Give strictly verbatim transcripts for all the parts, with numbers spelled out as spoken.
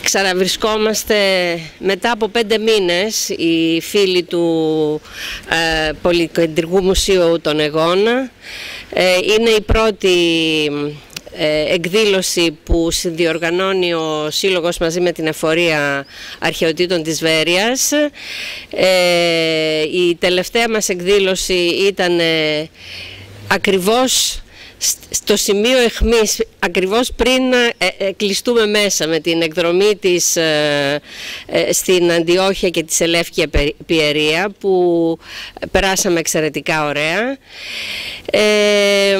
Ξαναβρισκόμαστε μετά από πέντε μήνες οι φίλοι του ε, Πολυκεντρικού Μουσείου των Αιγών. Ε, είναι η πρώτη ε, εκδήλωση που συνδιοργανώνει ο Σύλλογος μαζί με την Εφορία Αρχαιοτήτων της Βέρειας. Ε, η τελευταία μας εκδήλωση ήταν ε, ακριβώς στο σημείο αιχμής, ακριβώς πριν ε, ε, κλειστούμε μέσα με την εκδρομή της ε, ε, στην Αντιόχεια και τη Σελεύκια Πιερία, που περάσαμε εξαιρετικά ωραία. Ε,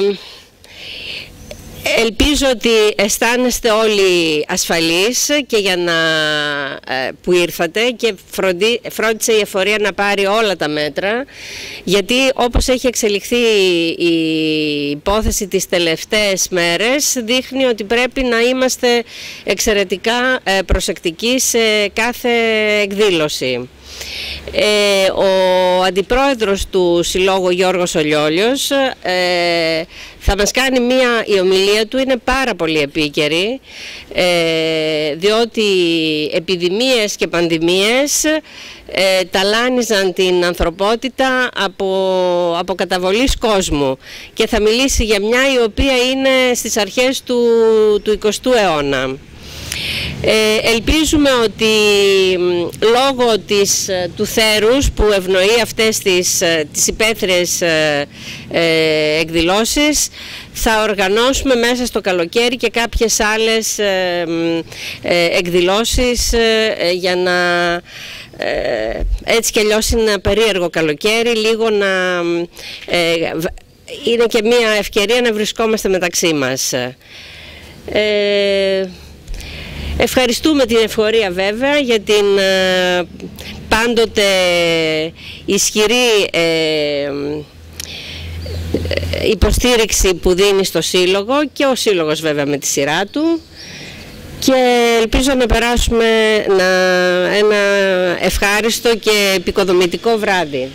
Ελπίζω ότι αισθάνεστε όλοι ασφαλείς και για να, που ήρθατε, και φροντί, φρόντισε η Εφορία να πάρει όλα τα μέτρα, γιατί όπως έχει εξελιχθεί η υπόθεση τις τελευταίες μέρες, δείχνει ότι πρέπει να είμαστε εξαιρετικά προσεκτικοί σε κάθε εκδήλωση. Ε, ο αντιπρόεδρος του Συλλόγου, Γιώργος Ολιόλιος, ε, θα μας κάνει μία, η ομιλία του είναι πάρα πολύ επίκαιρη, ε, διότι επιδημίες και πανδημίες ε, ταλάνιζαν την ανθρωπότητα από, από καταβολής κόσμου, και θα μιλήσει για μια η οποία είναι στις αρχές του, του εικοστού αιώνα. Ε, ελπίζουμε ότι λόγω της, του θέρους που ευνοεί αυτές τις, τις υπαίθριες ε, ε, εκδηλώσεις, θα οργανώσουμε μέσα στο καλοκαίρι και κάποιες άλλες ε, ε, εκδηλώσεις ε, για να ε, έτσι κι αλλιώς είναι ένα περίεργο καλοκαίρι, λίγο να ε, είναι και μια ευκαιρία να βρισκόμαστε μεταξύ μας. Ε, Ευχαριστούμε την Εφορία βέβαια για την ε, πάντοτε ισχυρή ε, υποστήριξη που δίνει στο Σύλλογο, και ο Σύλλογος βέβαια με τη σειρά του, και ελπίζω να περάσουμε να, ένα ευχάριστο και επικοδομητικό βράδυ.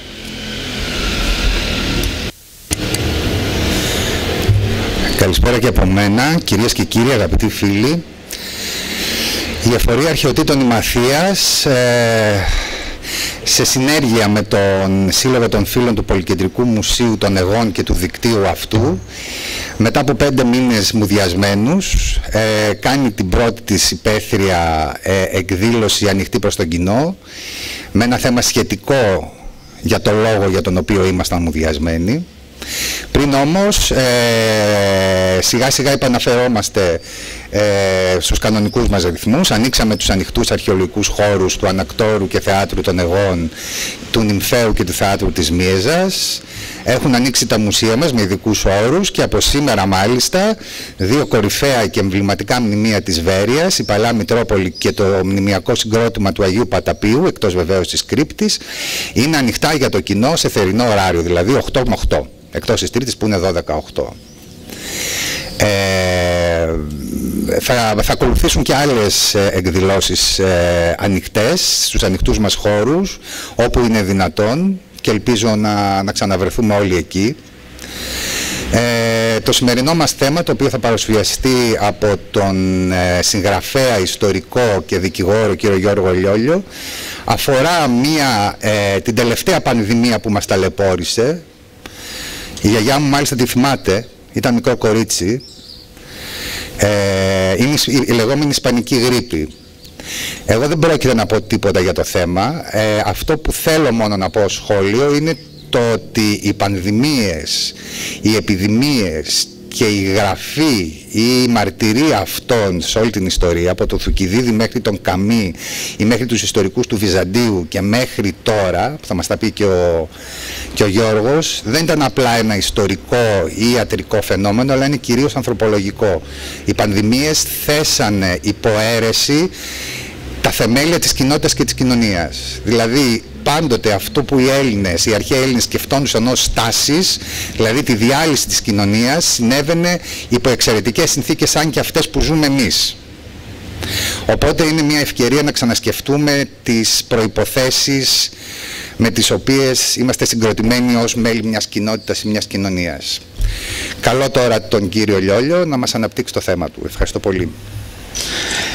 Καλησπέρα και από μένα, κυρίες και κύριοι, αγαπητοί φίλοι. Η Εφορία Αρχαιοτήτων Ημαθίας, ε, σε συνέργεια με τον Σύλλογο των Φίλων του Πολυκεντρικού Μουσείου των Αιγών και του δικτύου αυτού, μετά από πέντε μήνες μουδιασμένους, ε, κάνει την πρώτη της υπαίθρια ε, εκδήλωση ανοιχτή προς τον κοινό, με ένα θέμα σχετικό για το λόγο για τον οποίο ήμασταν μουδιασμένοι. Πριν όμως ε, σιγά σιγά επαναφερόμαστε ε, στους κανονικούς μας ρυθμούς. Ανοίξαμε τους ανοιχτούς αρχαιολογικούς χώρους του Ανακτόρου και Θεάτρου των Αιγών, του Νυμφαίου και του Θεάτρου της Μίεζας. Έχουν ανοίξει τα μουσεία μας με ειδικούς όρους, και από σήμερα μάλιστα δύο κορυφαία και εμβληματικά μνημεία της Βέρειας, η Παλαιά Μητρόπολη και το μνημιακό συγκρότημα του Αγίου Παταπίου, εκτός βεβαίως της κρύπτης, είναι ανοιχτά για το κοινό σε θερινό ωράριο, δηλαδή οκτώ με οκτώ. Εκτός της Τρίτης που είναι δώδεκα με οκτώ. Ε, θα, θα ακολουθήσουν και άλλες εκδηλώσεις ε, ανοιχτές στους ανοιχτούς μας χώρους, όπου είναι δυνατόν, και ελπίζω να, να ξαναβρεθούμε όλοι εκεί. Ε, το σημερινό μας θέμα, το οποίο θα παρουσιαστεί από τον ε, συγγραφέα, ιστορικό και δικηγόρο κύριο Γιώργο Ολιόλιο, αφορά μία, ε, την τελευταία πανδημία που μας ταλαιπώρησε. Η γιαγιά μου μάλιστα τη θυμάται, ήταν μικρό κορίτσι, ε, είναι η λεγόμενη ισπανική γρίπη. Εγώ δεν πρόκειται να πω τίποτα για το θέμα. Ε, αυτό που θέλω μόνο να πω σχόλιο είναι το ότι οι πανδημίες, οι επιδημίες και η γραφή ή η μαρτυρία αυτών σε όλη την ιστορία, από το Θουκυδίδη μέχρι τον Καμί ή μέχρι τους ιστορικούς του Βυζαντίου και μέχρι τώρα, που θα μας τα πει και ο, και ο Γιώργος, δεν ήταν απλά ένα ιστορικό ή ιατρικό φαινόμενο, αλλά είναι κυρίως ανθρωπολογικό. Οι πανδημίες θέσανε υποαίρεση τα θεμέλια της κοινότητας και της κοινωνίας. Δηλαδή, πάντοτε αυτό που οι Έλληνες, οι αρχαίοι Έλληνες σκεφτόντουσαν ως στάσεις, δηλαδή τη διάλυση της κοινωνίας, συνέβαινε υπό εξαιρετικές συνθήκες σαν και αυτές που ζούμε εμείς. Οπότε είναι μια ευκαιρία να ξανασκεφτούμε τις προϋποθέσεις με τις οποίες είμαστε συγκροτημένοι ως μέλη μιας κοινότητας ή μιας κοινωνίας. Καλό τώρα τον κύριο Λιόλιο να μας αναπτύξει το θέμα του. Ευχαριστώ πολύ.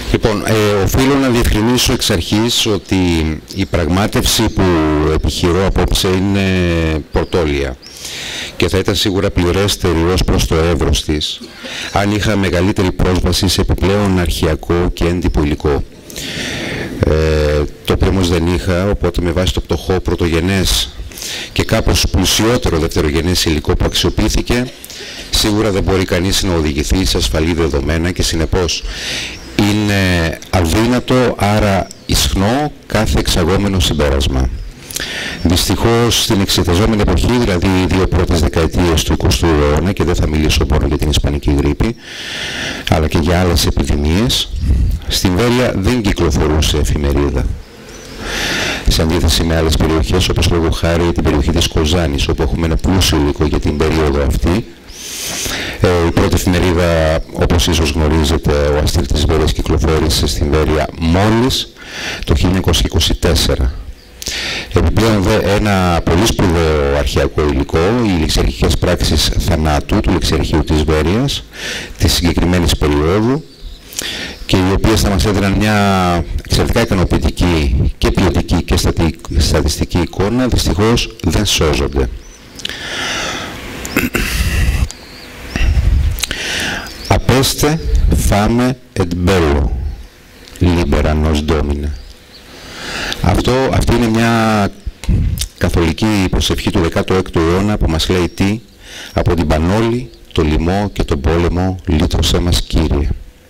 Λοιπόν, ε, οφείλω να διευκρινίσω εξ αρχής ότι η πραγμάτευση που επιχειρώ απόψε είναι πορτόλια και θα ήταν σίγουρα πληρέστερη ως προς το εύρος της αν είχα μεγαλύτερη πρόσβαση σε επιπλέον αρχαιακό και έντυπο υλικό. Ε, το οποίο όμως δεν είχα, οπότε με βάση το πτωχό πρωτογενές και κάπως πλουσιότερο δευτερογενές υλικό που αξιοποιήθηκε, σίγουρα δεν μπορεί κανείς να οδηγηθεί σε ασφαλή δεδομένα και συνεπώς είναι αδύνατο, άρα ισχνό, κάθε εξαγόμενο συμπέρασμα. Δυστυχώς στην εξεταζόμενη εποχή, δηλαδή οι δύο πρώτες δεκαετίες του εικοστού αιώνα, και δεν θα μιλήσω μόνο για την Ισπανική γρίπη, αλλά και για άλλες επιδημίες, στην Βέρεια δεν κυκλοφορούσε εφημερίδα. Σε αντίθεση με άλλες περιοχές, όπως λόγω χάρη την περιοχή της Κοζάνης, όπου έχουμε ένα πλούσιο υλικό για την περίοδο αυτή. Ε, η πρώτη εφημερίδα, όπως ίσως γνωρίζετε, ο Αστήρ της Βέρειας κυκλοφόρησε στην Βέρεια μόλις το χίλια εννιακόσια είκοσι τέσσερα. Επιπλέον δε ένα πολύ σπουδαίο αρχαιακό υλικό, οι ληξιαρχικές πράξεις θανάτου του ληξιαρχείου της Βέρειας, της συγκεκριμένης περίοδου, και οι οποίες θα μας έδιναν μια εξαιρετικά ικανοποιητική και ποιοτική και στατιστική εικόνα, δυστυχώς δεν σώζονται. Απέστε, φάμε, et bello, libera nos domine. Αυτό, αυτή είναι μια καθολική προσευχή του δέκατου έκτου αιώνα που μας λέει τι: από την Πανόλη, το λοιμό και τον πόλεμο λύτρωσέ μας Κύριε.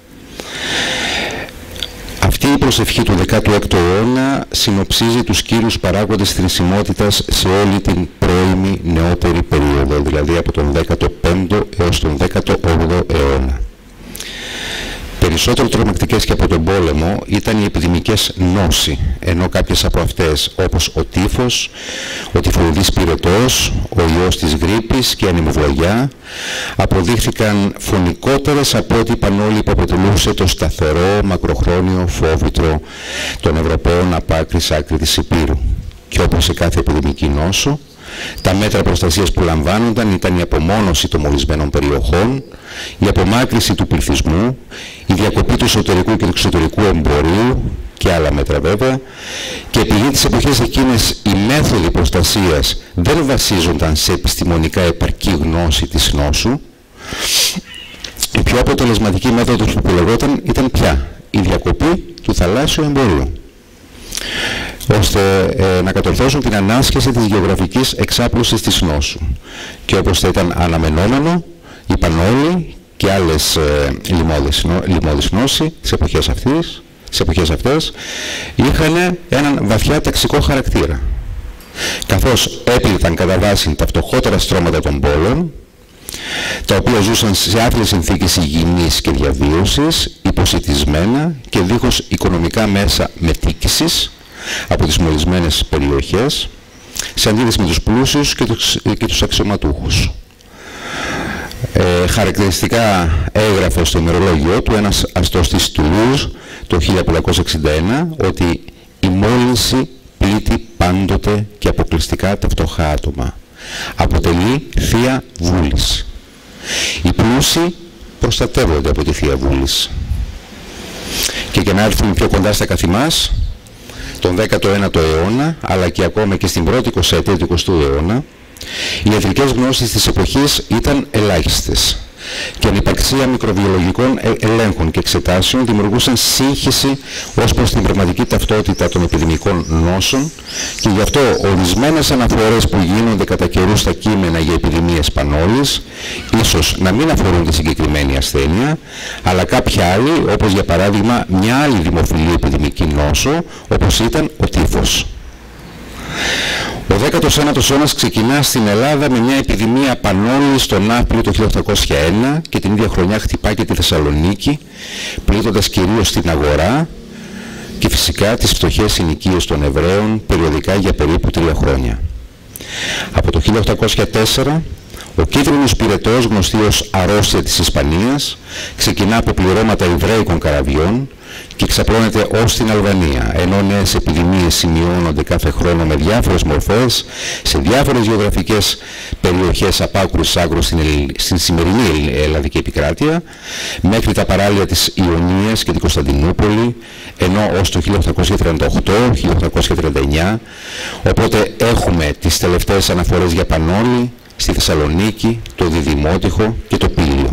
Αυτή η προσευχή του δέκατου έκτου αιώνα συνοψίζει τους κύριους παράγοντες θνησιμότητας σε όλη την πρώιμη νεότερη περίοδο, δηλαδή από τον δέκατο πέμπτο έως τον δέκατο όγδοο αιώνα. Περισσότερο τρομακτικές και από τον πόλεμο ήταν οι επιδημικές νόσοι, ενώ κάποιες από αυτές, όπως ο τύφος, ο τυφοειδής πυρετός, ο ιός της γρίπης και η ανεμοβλαγιά, αποδείχθηκαν φωνικότερες από ό,τι η Πανόλη που αποτελούσε το σταθερό, μακροχρόνιο φόβητρο των Ευρωπαίων από άκρη σ' άκρη της Υπήρου. Και όπως σε κάθε επιδημική νόσο, τα μέτρα προστασίας που λαμβάνονταν ήταν η απομόνωση των μολυσμένων περιοχών, η απομάκρυση του πληθυσμού, η διακοπή του εσωτερικού και του εξωτερικού εμπορίου και άλλα μέτρα βέβαια, και επειδή τις εποχές εκείνες οι μέθοδοι προστασίας δεν βασίζονταν σε επιστημονικά επαρκή γνώση της νόσου, η πιο αποτελεσματική μέθοδος που επιλεγόταν ήταν πια η διακοπή του θαλάσσιου εμπορίου, ώστε ε, να κατορθώσουν την ανάσχεση της γεωγραφικής εξάπλωσης της νόσου. Και όπως θα ήταν αναμενόμενο, η Πανόλη και άλλες ε, λοιμώδεις, νο, λοιμώδεις νόσοι τις εποχές, αυτής, τις εποχές αυτές είχαν έναν βαθιά ταξικό χαρακτήρα, καθώς έπληταν κατά βάση τα φτωχότερα στρώματα των πόλεων, τα οποία ζούσαν σε άθλιες συνθήκες υγιεινής και διαβίωσης, υποσιτισμένα και δίχως οικονομικά μέσα μετοίκησης από τις μολυσμένες περιοχές, σε αντίθεση με τους πλούσιους και τους, και τους αξιωματούχους. Ε, χαρακτηριστικά έγραφε στο ημερολόγιο του ένας αστός της Τουλούζ το χίλια πεντακόσια εξήντα ένα ότι η μόλυνση πλήττει πάντοτε και αποκλειστικά τα φτωχά άτομα. Αποτελεί θεία βούληση. Οι πλούσιοι προστατεύονται από τη θεία βούληση. Και για να έρθουμε πιο κοντά στα καθημάς, τον δέκατο ένατο αιώνα, αλλά και ακόμα και στην πρώτη εικοσαετία του εικοστού αιώνα, οι ιατρικές γνώσεις της εποχής ήταν ελάχιστες και η ανυπαρξία μικροβιολογικών ελέγχων και εξετάσεων δημιουργούσαν σύγχυση ως προς την πραγματική ταυτότητα των επιδημικών νόσων, και γι' αυτό ορισμένες αναφορές που γίνονται κατά καιρούς στα κείμενα για επιδημίες Πανόλης ίσως να μην αφορούν τη συγκεκριμένη ασθένεια, αλλά κάποια άλλη, όπως για παράδειγμα μια άλλη δημοφιλή επιδημική νόσο, όπως ήταν ο τύφος. Ο δέκατος ένατος αιώνας ξεκινά στην Ελλάδα με μια επιδημία Πανόλης στον Ναύπλιο το χίλια οκτακόσια ένα και την ίδια χρονιά χτυπά και τη Θεσσαλονίκη, πλήττοντας κυρίως την αγορά και φυσικά τις φτωχές συνοικίες των Εβραίων περιοδικά για περίπου τρία χρόνια. Από το χίλια οκτακόσια τέσσερα ο κίτρινος πυρετός, γνωστή ως αρρώστια της Ισπανίας, ξεκινά από πληρώματα Εβραίικων καραβιών και εξαπλώνεται ως την Αλβανία, ενώ νέες επιδημίες σημειώνονται κάθε χρόνο με διάφορες μορφές σε διάφορες γεωγραφικές περιοχές από άκρου σ' άκρου στην, στην σημερινή ελλαδική επικράτεια, μέχρι τα παράλια της Ιωνίας και την Κωνσταντινούπολη, ενώ ως το χίλια οκτακόσια τριάντα οκτώ χίλια οκτακόσια τριάντα εννιά, οπότε έχουμε τις τελευταίες αναφορές για Πανόλη στη Θεσσαλονίκη, το Διδημότυχο και το Πήλιο.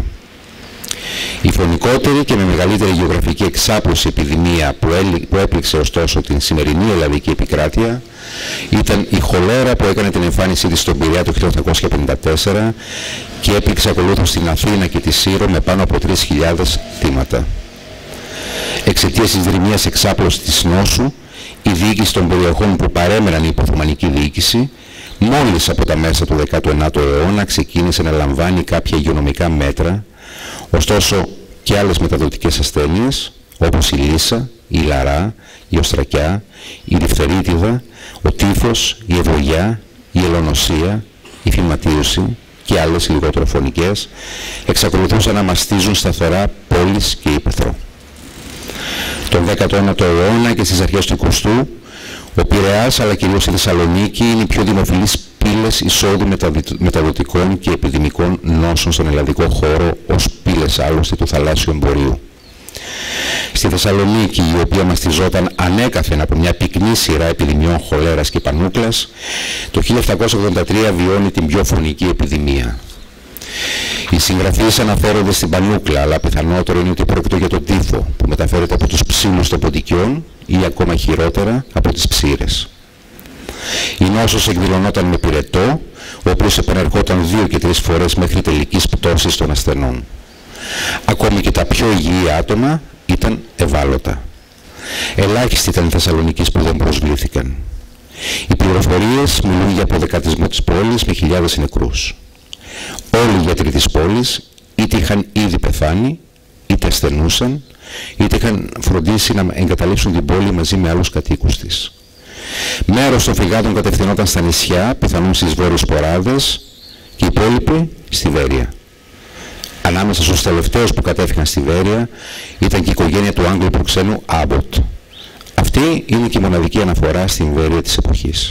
Η φωνικότερη και με μεγαλύτερη γεωγραφική εξάπλωση επιδημία που, έλει, που έπληξε ωστόσο την σημερινή ελλαδική επικράτεια ήταν η χολέρα που έκανε την εμφάνισή της στον Πειραιά το χίλια οκτακόσια πενήντα τέσσερα και έπληξε ακολούθως στην Αθήνα και τη Σύρο με πάνω από τρεις χιλιάδες θύματα. Εξαιτίας της δρυμίας εξάπλωσης της νόσου, η διοίκηση των περιοχών που παρέμεναν η υποθωμανική διοίκηση μόλις από τα μέσα του δέκατου ενάτου αιώνα ξεκίνησε να λαμβάνει κάποια υγειονομικά μέτρα. Ωστόσο και άλλες μεταδοτικές ασθένειες όπως η λύσα, η λαρά, η οστρακιά, η διφθερίτιδα, ο τύφος, η ευλογιά, η ελονοσία, η φυματίωση και άλλες λιγότερο φωνικές εξακολουθούσαν να μαστίζουν σταθερά πόλεις και ύπαιθρο. Τον δέκατο ένατο αιώνα και στις αρχές του εικοστού, ο Πειραιάς αλλά κυρίως η Θεσσαλονίκη είναι οι πιο δημοφιλείς πύλες εισόδου μεταδοτικών και επιδημικών νόσων στον ελλαδικό χώρο ως πύλες άλλωστε του θαλάσσιου εμπορίου. Στη Θεσσαλονίκη, η οποία μαστιζόταν ανέκαθεν από μια πυκνή σειρά επιδημιών χολέρας και πανούκλας, το χίλια επτακόσια ογδόντα τρία βιώνει την πιο φωνική επιδημία. Οι συγγραφείς αναφέρονται στην πανούκλα, αλλά πιθανότερο είναι ότι πρόκειται για τον τύφο που μεταφέρεται από τους ψήλους των ποντικιών ή ακόμα χειρότερα από τις ψήρες. Η νόσος εκδηλωνόταν με πυρετό, ο οποίος επανερχόταν δύο και τρεις φορές μέχρι τελικής πτώσης των ασθενών. Ακόμη και τα πιο υγιή άτομα ήταν ευάλωτα. Ελάχιστοι ήταν οι Θεσσαλονικείς που δεν προσβλήθηκαν. Οι πληροφορίες μιλούν για αποδεκατισμό της πόλης με χιλιάδες νεκρούς. Όλοι οι γιατροί της πόλης είτε είχαν ήδη πεθάνει, είτε ασθενούσαν, είτε είχαν φροντίσει να εγκαταλείψουν την πόλη μαζί με άλλους κατοίκους της. Μέρος των φυγάτων κατευθυνόταν στα νησιά, πιθανόν στις βόρειες ποράδες, και οι υπόλοιποι στη Βέρεια. Ανάμεσα στους τελευταίους που κατέφυγαν στη Βέρεια ήταν και η οικογένεια του Άγγλου προξένου Άμποτ. Αυτή είναι και η μοναδική αναφορά στην Βέρεια της εποχής.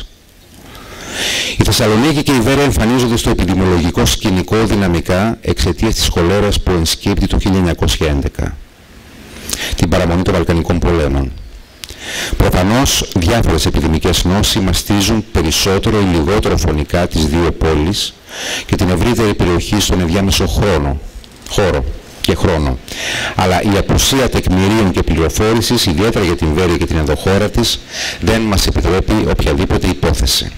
Η Θεσσαλονίκη και η Βέρεια εμφανίζονται στο επιδημιολογικό σκηνικό δυναμικά εξαιτίας της χολέρας που ενσκέπτει το χίλια εννιακόσια έντεκα, την παραμονή των Βαλκανικών πολέμων. Προφανώς διάφορες επιδημικές νόσοι μαστίζουν περισσότερο ή λιγότερο φωνικά τις δύο πόλεις και την ευρύτερη περιοχή στον ενδιάμεσο χρόνο, χώρο και χρόνο. Αλλά η απουσία τεκμηρίων και πληροφόρησης, ιδιαίτερα για την Βέρεια και την ενδοχώρα της, δεν μας επιτρέπει οποιαδήποτε υπόθεση.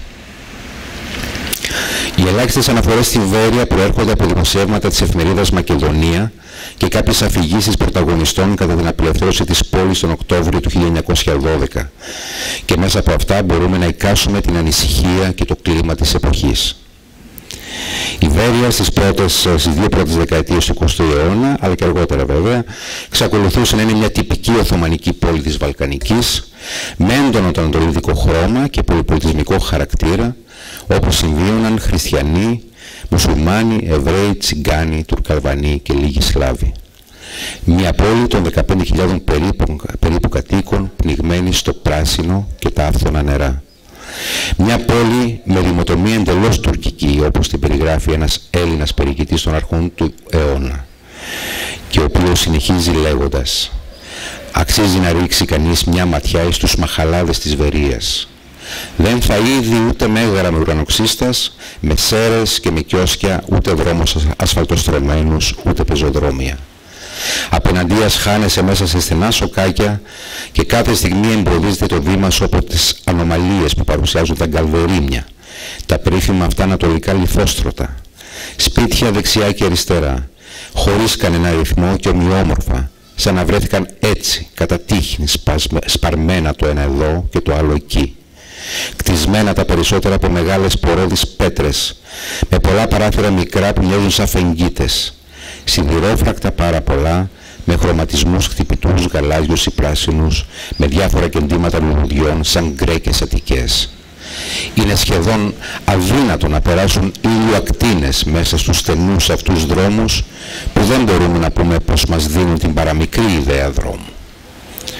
Οι ελάχιστες αναφορές στη Βέρεια προέρχονται από δημοσιεύματα της εφημερίδας Μακεδονία και κάποιες αφηγήσεις πρωταγωνιστών κατά την απελευθέρωση της πόλης τον Οκτώβριο του χίλια εννιακόσια δώδεκα, και μέσα από αυτά μπορούμε να εικάσουμε την ανησυχία και το κλίμα της εποχής. Η Βέρεια στις, πρώτες, στις δύο πρώτες δεκαετίες του εικοστού αιώνα, αλλά και αργότερα βέβαια, εξακολουθούσε να είναι μια τυπική οθωμανική πόλη της Βαλκανικής, με έντονο τον ανατολικό χρώμα και πολυπολιτισμικό χαρακτήρα, όπου συμβίωναν χριστιανοί, μουσουλμάνοι, Εβραίοι, Τσιγκάνοι, Τουρκαλβανοί και λίγοι Σλάβοι. Μια πόλη των δεκαπέντε χιλιάδων περίπου, περίπου κατοίκων, πνιγμένη στο πράσινο και τα άφθονα νερά. Μια πόλη με ρημοτομία εντελώς τουρκική, όπως την περιγράφει ένας Έλληνας περιηγητής των αρχών του αιώνα, και ο οποίος συνεχίζει λέγοντας: «Αξίζει να ρίξει κανείς μια ματιά εις τους μαχαλάδες της Βερίας. Δεν θα είδει ούτε μέγαρα με ουρανοξύστας, με σέρες και με κιόσκια, ούτε δρόμους ασφαλτοστρωμένους, ούτε πεζοδρόμια. Απέναντίας χάνεσαι μέσα σε στενά σοκάκια και κάθε στιγμή εμποδίζεται το βήμα σου από τις ανομαλίες που παρουσιάζουν τα γκαλβερίμια, τα περίφημα αυτά ανατολικά λιθόστρωτα, σπίτια δεξιά και αριστερά, χωρίς κανένα ρυθμό και ομοιόμορφα, σαν να βρέθηκαν έτσι, κατά τύχη, σπαρμένα το ένα εδώ και το άλλο εκεί. Κτισμένα τα περισσότερα από μεγάλες πορώδεις πέτρες, με πολλά παράθυρα μικρά που μοιάζουν σαν φεγγίτες, σιδηρόφρακτα πάρα πολλά, με χρωματισμούς χτυπητούς, γαλάζιους ή πράσινους, με διάφορα κεντήματα λουλουδιών σαν γκρέκες αττικές. Είναι σχεδόν αδύνατο να περάσουν ηλιοακτίνες μέσα στους στενούς αυτούς δρόμους, που δεν μπορούμε να πούμε πως μας δίνουν την παραμικρή ιδέα δρόμου.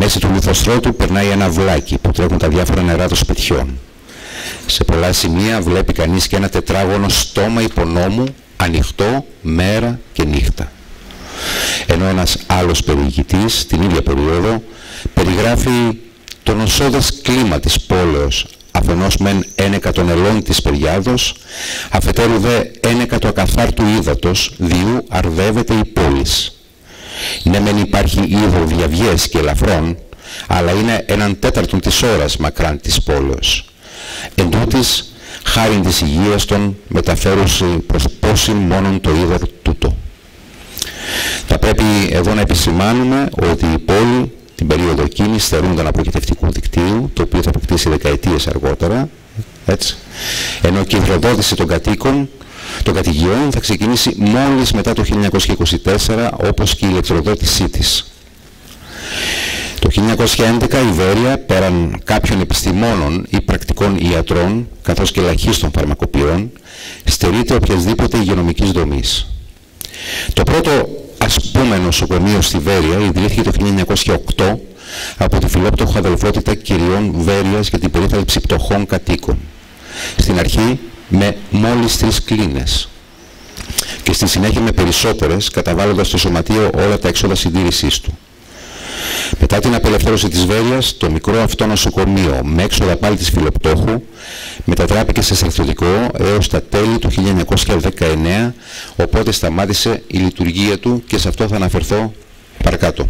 Μέση του λιθοστρώτου περνάει ένα βλάκι που τρέχουν τα διάφορα νερά των σπιτιών. Σε πολλά σημεία βλέπει κανείς και ένα τετράγωνο στόμα υπονόμου ανοιχτό μέρα και νύχτα. Ενώ ένας άλλος περιηγητής την ίδια περίοδο περιγράφει το νοσώδες κλίμα της πόλεως, αφενός μεν ένεκα των ελών της Περιάδος, αφετέρου δε ένεκα του ακαθάρτου ύδατος, διού αρδεύεται η πόλης. Ναι μεν υπάρχει είδο διαβιές και ελαφρών, αλλά είναι έναν τέταρτον της ώρας μακράν της πόλεως. Εν τούτης, χάριν της υγείας των μεταφέρουσε προς πόσην μόνον το είδωρ τούτο. Θα πρέπει εδώ να επισημάνουμε ότι η πόλη την περίοδο εκείνη στερούνταν αποκεντευτικού δικτύου, το οποίο θα αποκτήσει δεκαετίες αργότερα, έτσι, ενώ και η υδροδότηση των κατοίκων, των κατοικιών θα ξεκινήσει μόλις μετά το χίλια εννιακόσια είκοσι τέσσερα, όπως και η ηλεκτροδότησή της. Το χίλια εννιακόσια έντεκα η Βέρεια, πέραν κάποιων επιστημόνων ή πρακτικών ιατρών, καθώς και ελαχίστων φαρμακοποιών, στερείται οποιασδήποτε υγειονομικής δομής. Το πρώτο ας πούμε νοσοκομείο στη Βέρεια ιδρύθηκε το χίλια εννιακόσια οκτώ από τη φιλόπτωχο αδελφότητα κυριών Βέρειας για την περίθαλψη πτωχών κατοίκων. Στην αρχή με μόλις τρεις κλίνες και στη συνέχεια με περισσότερες, καταβάλλοντας στο σωματείο όλα τα έξοδα συντήρησής του. Μετά την απελευθέρωση της Βέρειας, το μικρό αυτό νοσοκομείο με έξοδα πάλι της φιλοπτώχου μετατράπηκε σε στρατιωτικό έως τα τέλη του χίλια εννιακόσια δεκαεννέα, οπότε σταμάτησε η λειτουργία του και σε αυτό θα αναφερθώ παρακάτω.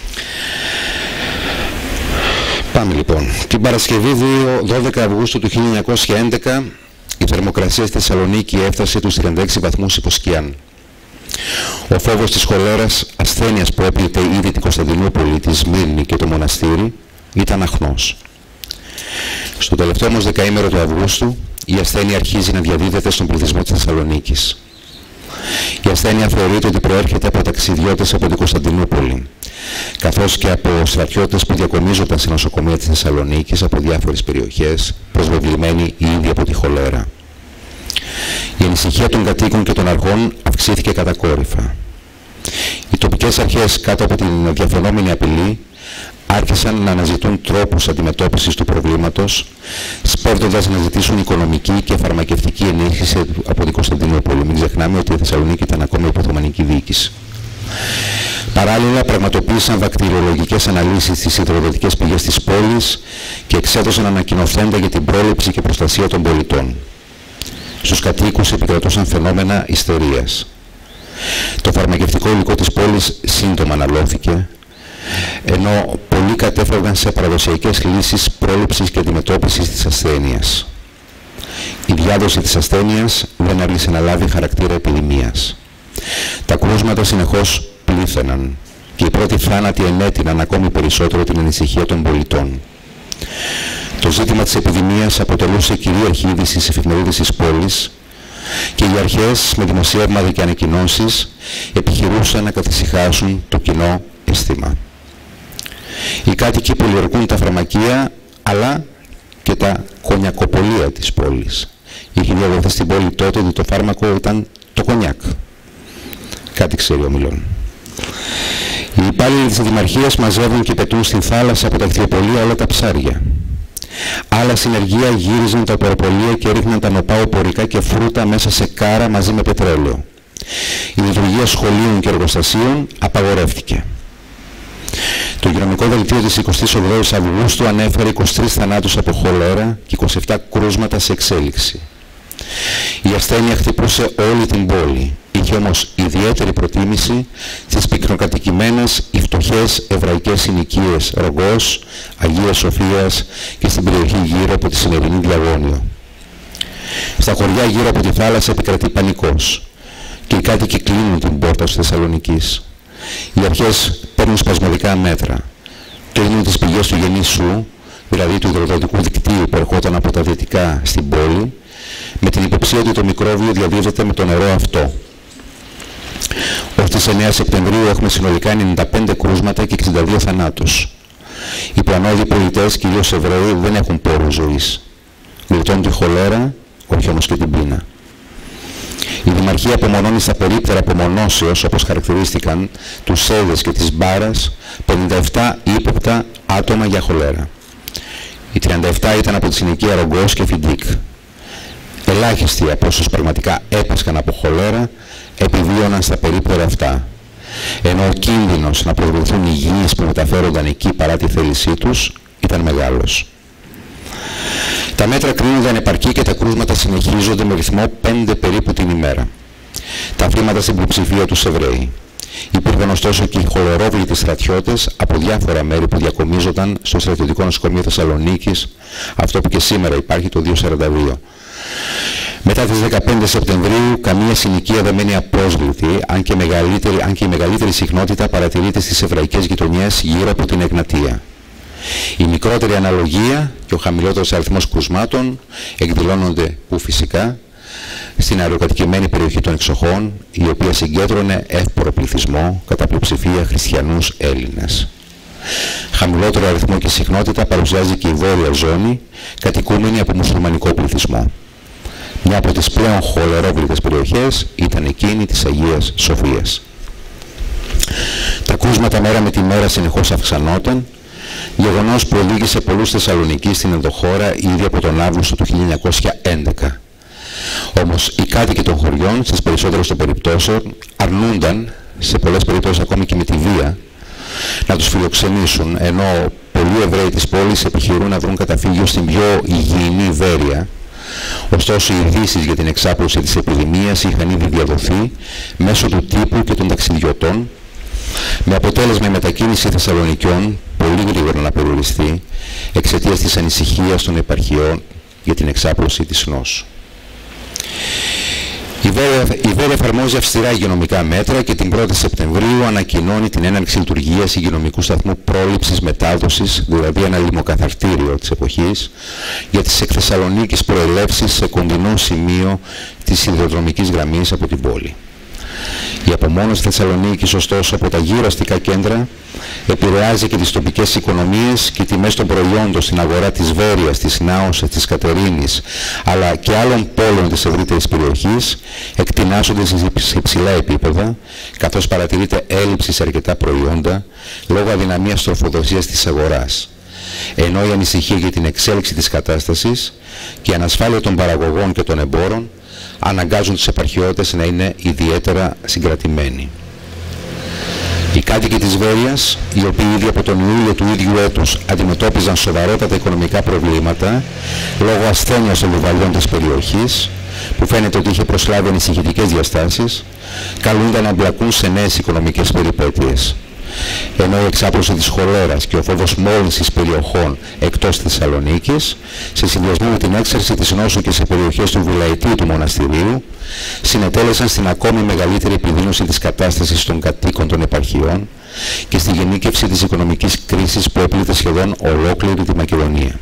Πάμε λοιπόν. Την Παρασκευή δώδεκα Αυγούστου του χίλια εννιακόσια έντεκα η θερμοκρασία στη Θεσσαλονίκη έφτασε τους τριάντα έξι βαθμούς υποσκιάν. Ο φόβος της χολέρας, ασθένειας που έπλητε ήδη την Κωνσταντινούπολη, τη Σμύρνη και το μοναστήρι, ήταν αχνός. Στο τελευταίο όμως δεκαήμερο του Αυγούστου, η ασθένεια αρχίζει να διαδίδεται στον πληθυσμό της Θεσσαλονίκης. Η ασθένεια θεωρείται ότι προέρχεται από ταξιδιώτες από την Κωνσταντινούπολη, καθώς και από στρατιώτες που διακομίζονταν σε νοσοκομεία της Θεσσαλονίκης από διάφορες περιοχές, προσβεβλημένοι ήδη από τη χολέρα. Η ανησυχία των κατοίκων και των αρχών αυξήθηκε κατακόρυφα. Οι τοπικές αρχές, κάτω από την διαφαινόμενη απειλή, άρχισαν να αναζητούν τρόπους αντιμετώπισης του προβλήματος, σπέβδοντας να ζητήσουν οικονομική και φαρμακευτική ενίσχυση από την Κωνσταντινούπολη. Μην ξεχνάμε ότι η Θεσσαλονίκη ήταν ακόμα υπό Οθωμανική διοίκηση. Παράλληλα, πραγματοποίησαν βακτηριολογικές αναλύσεις στις υδροδοτικές πηγές της πόλης και εξέδωσαν ανακοινωθέντα για την πρόληψη και προστασία των πολιτών. Στους κατοίκους επικρατούσαν φαινόμενα ιστερίας. Το φαρμακευτικό υλικό της πόλης σύντομα αναλώθηκε, ενώ πολλοί κατέφευγαν σε παραδοσιακές λύσεις πρόληψης και αντιμετώπισης της ασθένειας. Η διάδοση της ασθένειας δεν άργησε να λάβει χαρακτήρα επιδημίας. Τα κρούσματα συνεχώς πλήθαιναν και οι πρώτοι θάνατοι ενέτειναν ακόμη περισσότερο την ανησυχία των πολιτών. Το ζήτημα της επιδημίας αποτελούσε κυρίαρχη είδηση στις εφημερίδες της πόλης και οι αρχές με δημοσιεύματα και ανακοινώσεις επιχειρούσαν να καθησυχάσουν το κοινό αίσθημα. Οι κάτοικοι πολιορκούν τα φαρμακεία αλλά και τα κονιακοπολία της πόλης. Είχε διαδοθεί στην πόλη τότε ότι το φάρμακο ήταν το κονιάκ. Κάτι ξέρει ο Μιλών. Οι υπάλληλοι της Δημαρχίας μαζεύουν και πετούν στην θάλασσα από τα κτηνοπολία όλα τα ψάρια. Άλλα συνεργεία γύριζαν τα οποροπολία και ρίχναν τα νοπά οπορικά και φρούτα μέσα σε κάρα μαζί με πετρέλαιο. Η λειτουργία σχολείων και εργοστασίων απαγορεύτηκε. Το υγειονομικό δελτίο της εικοστής ογδόης Αυγούστου ανέφερε είκοσι τρεις θανάτους από χολέρα και είκοσι επτά κρούσματα σε εξέλιξη. Η ασθένεια χτυπούσε όλη την πόλη. Είχε όμως ιδιαίτερη προτίμηση στις πυκνοκατοικημένες ή φτωχές εβραϊκές συνοικίες Ρογκός, Αγίας Σοφίας και στην περιοχή γύρω από τη σημερινή Διαγώνιο. Στα χωριά γύρω από τη θάλασσα επικρατεί πανικός και οι κάτοικοι κλείνουν την πόρτα της Θεσσαλονικής. Οι αρχές παίρνουν σπασμωδικά μέτρα. Κλείνουν τις πηγές του γεννήσου, δηλαδή του υδροδοτικού δικτύου που ερχόταν από τα δυτικά στην πόλη, με την υποψία ότι το μικρόβιο διαδίδεται με το νερό αυτό. Ως τις εννέα Σεπτεμβρίου έχουμε συνολικά ενενήντα πέντε κρούσματα και εξήντα δύο θανάτους. Οι πλανόδιοι πολιτές, κυρίως Εβραίοι, δεν έχουν πόρους ζωής. Γλιτώνουν τη χολέρα, όχι όμως και την πείνα. Η Δημαρχία απομονώνει στα περίπτερα απομονώσεως, όπως χαρακτηρίστηκαν, τους Σέδες και της Μπάρας, πενήντα επτά ύποπτα άτομα για χολέρα. Οι τριάντα επτά ήταν από τη συνοικία Ρογκός και Φιντίκ. Ελάχιστοι από όσους πραγματικά έπασχαν από χολέρα επιβίωναν στα περίπτερα αυτά, ενώ ο κίνδυνος να προβληθούν υγιείς που μεταφέρονταν εκεί παρά τη θέλησή τους ήταν μεγάλος. Τα μέτρα κρίνονταν επαρκή και τα κρούσματα συνεχίζονται με ρυθμό πέντε περίπου την ημέρα. Τα θύματα στην πλειοψηφία τους Εβραίοι. Υπήρχαν ωστόσο και οι χολερόβλητοι στρατιώτες από διάφορα μέρη που διακομίζονταν στο στρατιωτικό νοσοκομείο Θεσσαλονίκης, αυτό που και σήμερα υπάρχει, το δύο σαράντα δύο. Μετά τις δεκαπέντε Σεπτεμβρίου, καμία συνοικία δεν μένει απρόσβλητη, αν και, μεγαλύτερη, αν και η μεγαλύτερη συχνότητα παρατηρείται στις εβραϊκές γειτονιές γύρω από την Εγνατία. Η μικρότερη αναλογία και ο χαμηλότερος αριθμός κρουσμάτων εκδηλώνονται που φυσικά στην αεροκατοικημένη περιοχή των Εξοχών, η οποία συγκέντρωνε εύπορο πληθυσμό, κατά πλειοψηφία χριστιανούς Έλληνες. Χαμηλότερο αριθμό και συχνότητα παρουσιάζει και η βόρεια ζώνη, κατοικούμενη από μουσουλμανικό πληθυσμό. Μια από τις πλέον χολερόβλητες περιοχές ήταν εκείνη της Αγίας Σοφίας. Τα κρούσματα μέρα με τη μέρα συνεχώς αυξανόταν, γεγονός που οδήγησε πολλούς Θεσσαλονικείς στην ενδοχώρα ήδη από τον Αύγουστο του χίλια εννιακόσια έντεκα. Όμως οι κάτοικοι των χωριών, στις περισσότερες των περιπτώσεων, αρνούνταν, σε πολλές περιπτώσεις ακόμη και με τη βία, να τους φιλοξενήσουν, ενώ πολλοί Εβραίοι της πόλης επιχειρούν να βρουν καταφύγιο στην πιο υγιεινή Βέρεια. Ωστόσο, οι ειδήσεις για την εξάπλωση της επιδημίας είχαν ήδη διαδοθεί μέσω του τύπου και των ταξιδιωτών, με αποτέλεσμα η μετακίνηση Θεσσαλονικιών πολύ γρήγορα να περιοριστεί εξαιτίας της ανησυχίας των επαρχιών για την εξάπλωση της νόσου. Η Βέρεια εφαρμόζει αυστηρά υγειονομικά μέτρα και την πρώτη Σεπτεμβρίου ανακοινώνει την έναρξη λειτουργίας υγειονομικού σταθμού πρόληψης μετάδοσης, δηλαδή ένα λιμοκαθαρτήριο της εποχής, για τις εκ Θεσσαλονίκης προελεύσεις σε κοντινό σημείο της σιδηροδρομικής γραμμής από την πόλη. Η απομόνωση Θεσσαλονίκης, ωστόσο, από τα γύρω αστικά κέντρα επηρεάζει και τις τοπικές οικονομίες και οι τιμές των προϊόντων στην αγορά της Βέρειας, της Νάωσας, της Κατερίνης, αλλά και άλλων πόλεων της ευρύτερης περιοχής εκτινάσσονται σε υψηλά επίπεδα, καθώς παρατηρείται έλλειψη σε αρκετά προϊόντα λόγω αδυναμίας τροφοδοσίας της αγοράς. Ενώ η ανησυχία για την εξέλιξη της κατάστασης και η ανασφάλεια των παραγωγών και των εμπόρων αναγκάζουν τους επαρχιώτες να είναι ιδιαίτερα συγκρατημένοι. Οι κάτοικοι της Βέρειας, οι οποίοι ήδη από τον Ιούλιο του ίδιου έτους αντιμετώπιζαν σοβαρότατα οικονομικά προβλήματα λόγω ασθένειας των λιβαλιών της περιοχής, που φαίνεται ότι είχε προσλάβει ανησυχητικές διαστάσεις, καλούνταν να εμπλακούν σε νέες οικονομικές περιπέτειες. Ενώ η εξάπλωση της χολέρας και ο φόβος μόλυνσης περιοχών εκτός Θεσσαλονίκης, σε συνδυασμό με την έξαρση της νόσου και σε περιοχές του Βουλαϊτίου του Μοναστηρίου, συνετέλεσαν στην ακόμη μεγαλύτερη επιδείνωση της κατάστασης των κατοίκων των επαρχιών και στη γενίκευση της οικονομικής κρίσης που έπλητε σχεδόν ολόκληρη τη Μακεδονία.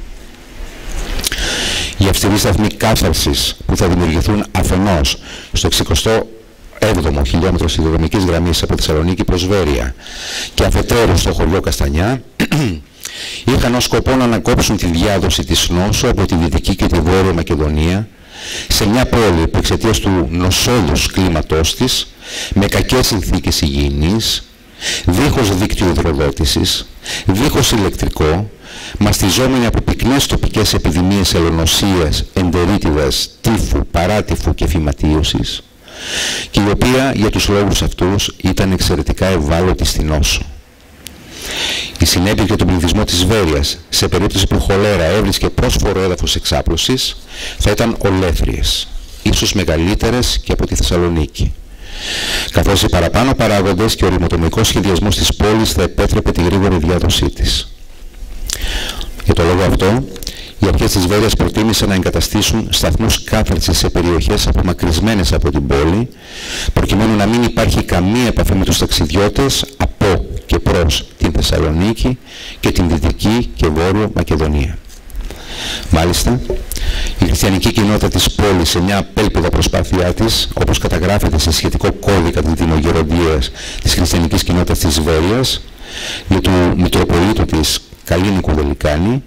Οι αυστηροί σταθμοί κάθαρσης που θα δημιουργηθούν αφενός στο εξηκοστό έβδομο χιλιόμετρο σιδηροδρομικής γραμμής από Θεσσαλονίκη προς Βέρεια και αφετέρου στο χωριό Καστανιά, είχαν ως σκοπό να ανακόψουν τη διάδοση της νόσου από τη Δυτική και τη Βόρεια Μακεδονία σε μια πόλη που εξαιτίας του νοσόδους κλίματός της, με κακές συνθήκες υγιεινής, δίχως δίκτυο υδροδότησης, δίχως ηλεκτρικό, μαστιζόμενη από πυκνές τοπικές επιδημίες ελονοσίας, εντερίτιδας, τύφου, παράτυφου και φυματίωσης, και η οποία για τους λόγους αυτούς ήταν εξαιρετικά ευάλωτη στην νόσο. Η συνέπεια για τον πληθυσμό της Βέρειας, σε περίπτωση που η χολέρα έβρισκε πρόσφορο έδαφος εξάπλωσης, θα ήταν ολέθριες, ίσως μεγαλύτερες και από τη Θεσσαλονίκη, καθώς οι παραπάνω παράγοντες και ο ρημοτομικός σχεδιασμός της πόλης θα επέτρεπε τη γρήγορη διάδοσή της. Για το λόγο αυτό, οι αρχές της Βέρειας προτίμησαν να εγκαταστήσουν σταθμούς κάθαρσης σε περιοχές απομακρυσμένες από την πόλη, προκειμένου να μην υπάρχει καμία επαφή με τους ταξιδιώτες από και προς την Θεσσαλονίκη και την Δυτική και Βόρειο Μακεδονία. Μάλιστα, η χριστιανική κοινότητα της πόλης, σε μια απέλπιδα προσπάθειά της, όπως καταγράφεται σε σχετικό κώδικα της Δημογεροντίας της χριστιανικής κοινότητας της Βέρειας, για του Μητροπολίτου της Καλίνικου Βελικάνη,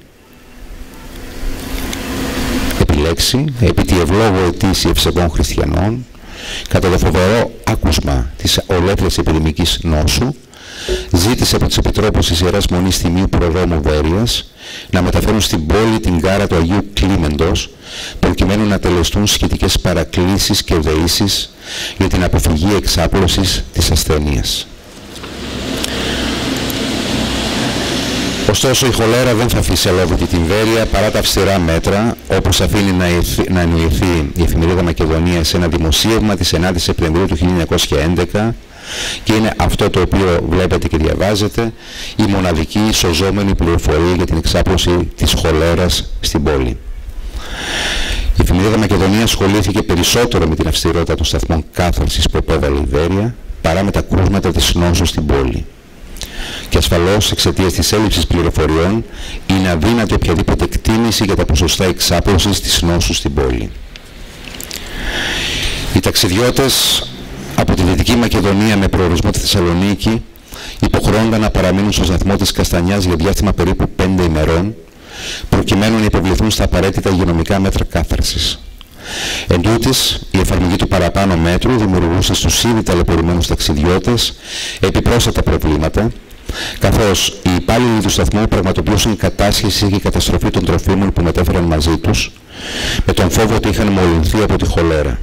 επιλέξει, επί τη ευλόγω αιτήση ευσεβών χριστιανών, κατά το φοβερό άκουσμα της ολέθριας επιδημικής νόσου, ζήτησε από τις επιτρόπους της Ιεράς Μονής Τιμίου Προδρόμου Βέρειας να μεταφέρουν στην πόλη την κάρα του Αγίου Κλίμεντος, προκειμένου να τελεστούν σχετικές παρακλήσεις και δεήσεις για την αποφυγή εξάπλωσης της ασθένειας. Ωστόσο, η χολέρα δεν θα αφήσει αλόβητη την Βέρεια παρά τα αυστηρά μέτρα, όπως αφήνει να, να εννοηθεί η εφημερίδα Μακεδονία σε ένα δημοσίευμα της ενάτης Σεπτεμβρίου του χίλια εννιακόσια έντεκα, και είναι αυτό το οποίο βλέπετε και διαβάζετε, η μοναδική σωζόμενη πληροφορία για την εξάπλωση της χολέρας στην πόλη. Η εφημερίδα Μακεδονία ασχολήθηκε περισσότερο με την αυστηρότητα των σταθμών κάθαρσης που επέβαλε η Βέρεια, παρά με τα κρούσματα της νόσου στην πόλη. Και ασφαλώς, εξαιτίας της έλλειψης πληροφοριών, είναι αδύνατη οποιαδήποτε εκτίμηση για τα ποσοστά εξάπλωσης της νόσου στην πόλη. Οι ταξιδιώτες από τη Δυτική Μακεδονία με προορισμό τη Θεσσαλονίκη υποχρεώνταν να παραμείνουν στο σταθμό της Καστανιάς για διάστημα περίπου πέντε ημερών, προκειμένου να υποβληθούν στα απαραίτητα υγειονομικά μέτρα κάθαρσης. Εν τούτης, η εφαρμογή του παραπάνω μέτρου δημιουργούσε στους ήδη ταλαιπωρημένους ταξιδιώτες επιπρόσθετα προβλήματα, καθώς οι υπάλληλοι του σταθμού πραγματοποιούσαν κατάσχεση και καταστροφή των τροφίμων που μετέφεραν μαζί τους, με τον φόβο ότι είχαν μολυνθεί από τη χολέρα.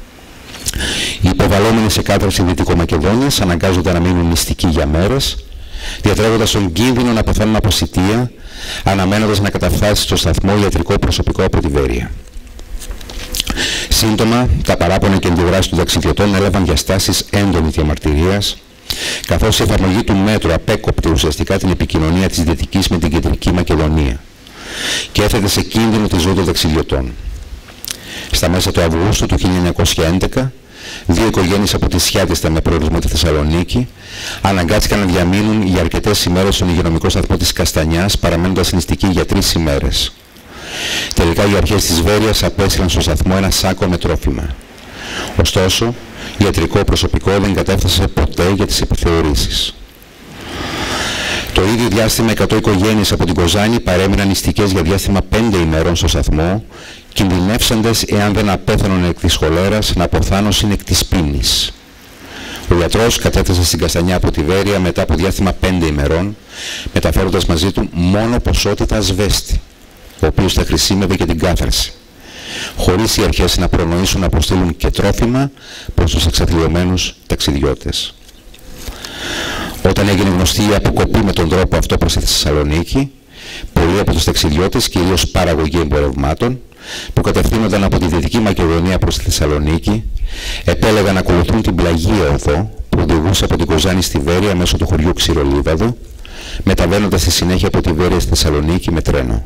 Οι υποβαλλόμενοι σε κάθαρση Δυτικομακεδόνιας αναγκάζονταν να μείνουν νηστικοί για μέρες, διατρέχοντας τον κίνδυνο να πεθάνουν από σιτεία, αναμένοντας να καταφτάσει στο σταθμό ιατρικό προσωπικό από τη Βέρεια. Σύντομα, τα παράπονα και αντιδράσεις των ταξιδιωτών έλαβαν διαστάσεις έντονης διαμαρτυρίας, καθώς η εφαρμογή του μέτρου απέκοπτε ουσιαστικά την επικοινωνία της Δυτικής με την Κεντρική Μακεδονία και έθετε σε κίνδυνο τη ζωή των ταξιδιωτών. Στα μέσα του Αυγούστου του χίλια εννιακόσια έντεκα, δύο οικογένειες από τη Σιάτιστα με προορισμό τη Θεσσαλονίκη αναγκάστηκαν να διαμείνουν για αρκετές ημέρες στον υγειονομικό σταθμό της Καστανιάς, παραμένοντας νηστικοί για τρεις ημέρες. Τελικά οι αρχές της Βέρειας απέστειλαν στο σταθμό ένα σάκο με τρόφιμα. Ωστόσο, ιατρικό προσωπικό δεν κατέφτασε ποτέ για τις επιθεωρήσεις. Το ίδιο διάστημα εκατό οικογένειες από την Κοζάνη παρέμειναν νηστικές για διάστημα πέντε ημερών στο σταθμό, κινδυνεύσαντες, εάν δεν απέθανον εκ της χολέρας, να αποθάνωσιν εκ της πείνης. Ο γιατρός κατέφτασε στην Καστανιά από τη Βέρεια μετά από διάστημα πέντε ημερών, μεταφέροντας μαζί του μόνο ποσότητα ασβέστη, ο οποίος θα χρησιμεύε για την κάθαρση, χωρίς οι αρχές να προνοήσουν να αποστείλουν και τρόφιμα προς τους εξαθλιωμένους ταξιδιώτες. Όταν έγινε γνωστή η αποκοπή με τον τρόπο αυτό προς τη Θεσσαλονίκη, πολλοί από τους ταξιδιώτες, κυρίως παραγωγή εμπορευμάτων, που κατευθύνονταν από τη Δυτική Μακεδονία προς τη Θεσσαλονίκη, επέλεγαν να ακολουθούν την πλαγία οδό που οδηγούσε από την Κοζάνη στη Βέρεια μέσω του χωριού Ξηρολίβαδο, μεταβαίνοντας στη συνέχεια από τη Βέρεια στη Θεσσαλονίκη με τρένο.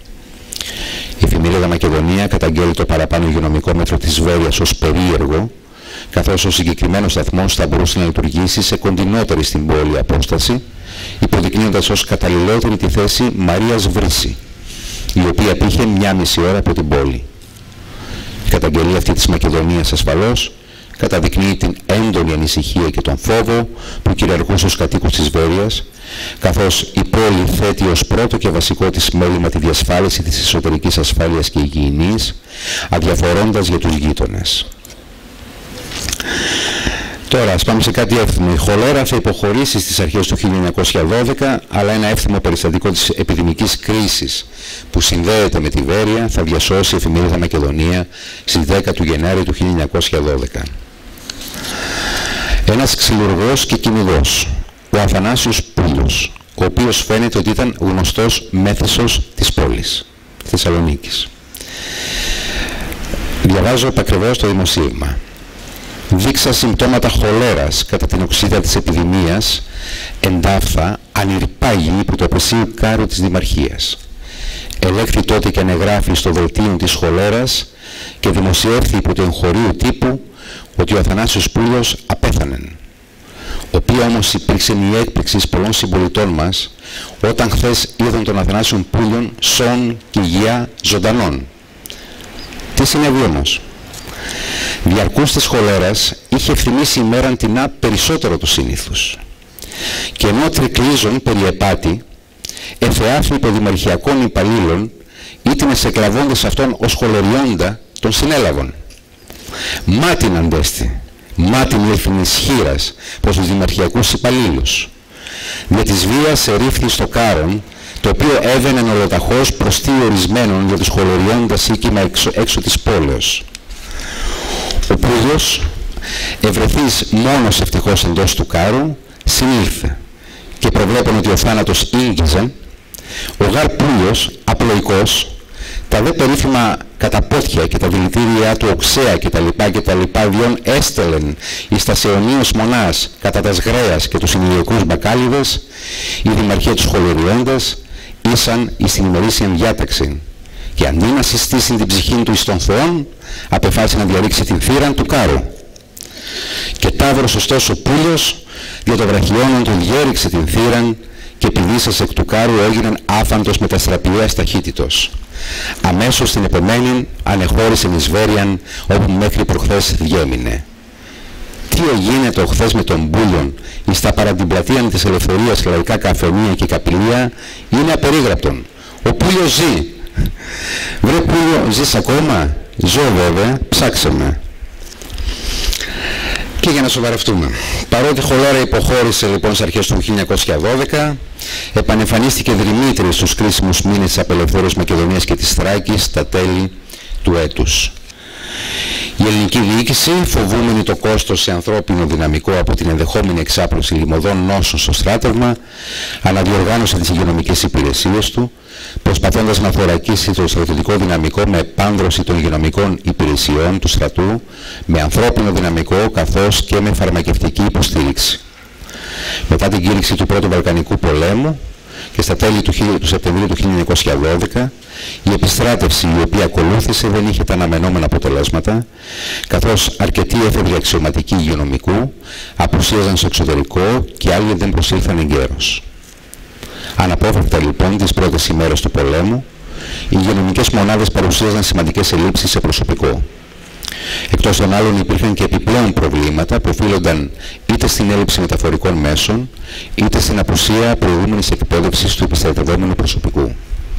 Η εφημερίδα Μακεδονία καταγγέλει το παραπάνω υγειονομικό μέτρο της Βέρειας ως περίεργο, καθώς ο συγκεκριμένος σταθμός θα μπορούσε να λειτουργήσει σε κοντινότερη στην πόλη απόσταση, υποδεικνύοντας ως καταλληλότερη τη θέση Μαρίας Βρύση, η οποία πήγε μια μισή ώρα από την πόλη. Η καταγγελία αυτή της Μακεδονίας ασφαλώς καταδεικνύει την έντονη ανησυχία και τον φόβο που κυριαρχούσε στους κατοίκους της Βέρειας, καθώς η πόλη θέτει ως πρώτο και βασικό της μέλημα τη διασφάλιση της εσωτερικής ασφάλειας και υγιεινής, αδιαφορώντας για τους γείτονες. Τώρα, ας πάμε σε κάτι εύθυμο. Η χολέρα θα υποχωρήσει στις αρχές του χίλια εννιακόσια δώδεκα, αλλά ένα εύθυμο περιστατικό της επιδημικής κρίσης που συνδέεται με τη Βέρεια θα διασώσει η εφημερίδα Μακεδονία στις δέκα του Γενάρη του χίλια εννιακόσια δώδεκα. Ένας ξυλουργός και κυνηγός, ο Αθανάσιος Πούλος, ο οποίος φαίνεται ότι ήταν γνωστός μέθησος της πόλης, της Θεσσαλονίκης. Διαβάζω επακριβώς το δημοσίευμα. Δείξα συμπτώματα χολέρας κατά την οξύδα της επιδημίας, εντάφθα ανηρπάγει υπό το απεσίου κάρου της Δημαρχίας. Ελέγχθη τότε και ανεγράφει στο δελτίο της χολέρας και δημοσιεύθη υπό το εγχωρίου τύπου ότι ο Αθανάσιος Πούλος απέθανεν. Οποία όμως υπήρξε η έκπληξη πολλών συμπολιτών μας όταν χθες είδαν τον Αθανάσιο Πούλιον σών και υγεία ζωντανών. Τι συνέβη όμως? Διαρκούς της χολέρας είχε ευθυμίσει η μέρα τεινά περισσότερο του συνήθους. Και ενώ τρικλίζον περί επάτη, εθεάθη υποδημαρχιακών υπαλλήλων, ήτινες εκλαβώντες αυτόν ως χολεριόντα των συνέλαβων. Μάτιν αντέστη, μάτιν ήλθιν ισχύρας προς τους δημαρχιακούς υπαλλήλους. Με της βίας ερήφθη στο Κάρον, το οποίο έβαινε ολοταχώς προς τι ορισμένων για τους χολωριώντας οίκημα έξω, έξω της πόλεως. Ο Πούλιος, ευρεθής μόνος ευτυχώς εντός του Κάρου, συνήλθε και προβλέπουν ότι ο θάνατος ήγγιζε, ο γάρ Πούλιος, απλοϊκός, τα δε περίφημα καταπότια και τα δηλητήρια του οξέα και τα λοιπά και τα λοιπά διόν έστελεν εις τα αιωνίους μονάς κατά τας γρέας και τους ηλιακούς μπακάλιδες, η δημαρχία τους χολωριώντας ήσαν εις την ημερήσιαν διάταξη και αντί να συστήσει την ψυχή του εις των Θεών, απεφάσισε να διαρρήξει την θύραν του Κάρου. Και ταύρος ωστόσο Πούλιος, για το βραχιόνον του διέριξε την θύραν και πηδήσας εκ του Κάρου έγιναν άφαντος με τα στραπιαίας ταχύτητος. Αμέσως την επομένη ανεχώρησε εις Βέριαν, όπου μέχρι προχθές διέμεινε. Τι εγίνεται ο χθες με τον Πούλιον εις τα παρά την πλατεία της ελευθερίας, λαϊκά καφενεία και καπηλεία, είναι απερίγραπτον. Ο Πούλιος ζει. Βρε Πούλιο, ζεις ακόμα? Ζω βέβαια, ψάξε με. Και για να σοβαρευτούμε. Παρότι η χολέρα υποχώρησε λοιπόν στις αρχές του χίλια εννιακόσια δώδεκα, επανεμφανίστηκε Δημήτρη στους κρίσιμους μήνες της απελευθέρωσης Μακεδονίας και της Θράκης στα τέλη του έτους. Η ελληνική διοίκηση, φοβούμενη το κόστος σε ανθρώπινο δυναμικό από την ενδεχόμενη εξάπλωση λιμωδών νόσων στο στράτευμα, αναδιοργάνωσε τις υγειονομικές υπηρεσίες του, προσπαθώντας να θωρακίσει το στρατιωτικό δυναμικό με επάνδρωση των υγειονομικών υπηρεσιών του στρατού, με ανθρώπινο δυναμικό καθώς και με φαρμακευτική υποστήριξη. Μετά την κήρυξη του Πρώτου Βαλκανικού Πολέμου και στα τέλη του, του Σεπτεμβρίου του χίλια εννιακόσια δώδεκα, η επιστράτευση η οποία ακολούθησε δεν είχε τα αναμενόμενα αποτελέσματα, καθώς αρκετοί έφευγοι αξιωματικοί υγειονομικού απουσίαζαν στο εξωτερικό και άλλοι δεν προσήλθαν εγκαίρως. Αναπόφευκτα λοιπόν τις πρώτες ημέρες του πολέμου, οι υγειονομικές μονάδες παρουσίαζαν σημαντικές ελλείψεις σε προσωπικό. Εκτός των άλλων υπήρχαν και επιπλέον προβλήματα που οφείλονταν είτε στην έλλειψη μεταφορικών μέσων, είτε στην απουσία προηγούμενης εκπαίδευσης του επιστρατευόμενου προσωπικού.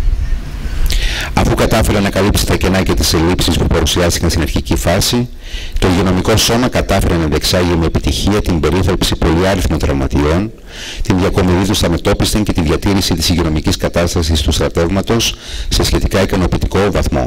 Αφού κατάφερε να καλύψει τα κενά και τις ελλείψεις που παρουσιάστηκαν στην αρχική φάση, το υγειονομικό σώμα κατάφερε να διεξάγει με επιτυχία την περίθαλψη πολυάριθμων τραυματιών, την διακομιδή του στα μετόπισθεν και τη διατήρηση της υγειονομικής κατάστασης του στρατεύματος σε σχετικά ικανοποιητικό βαθμό.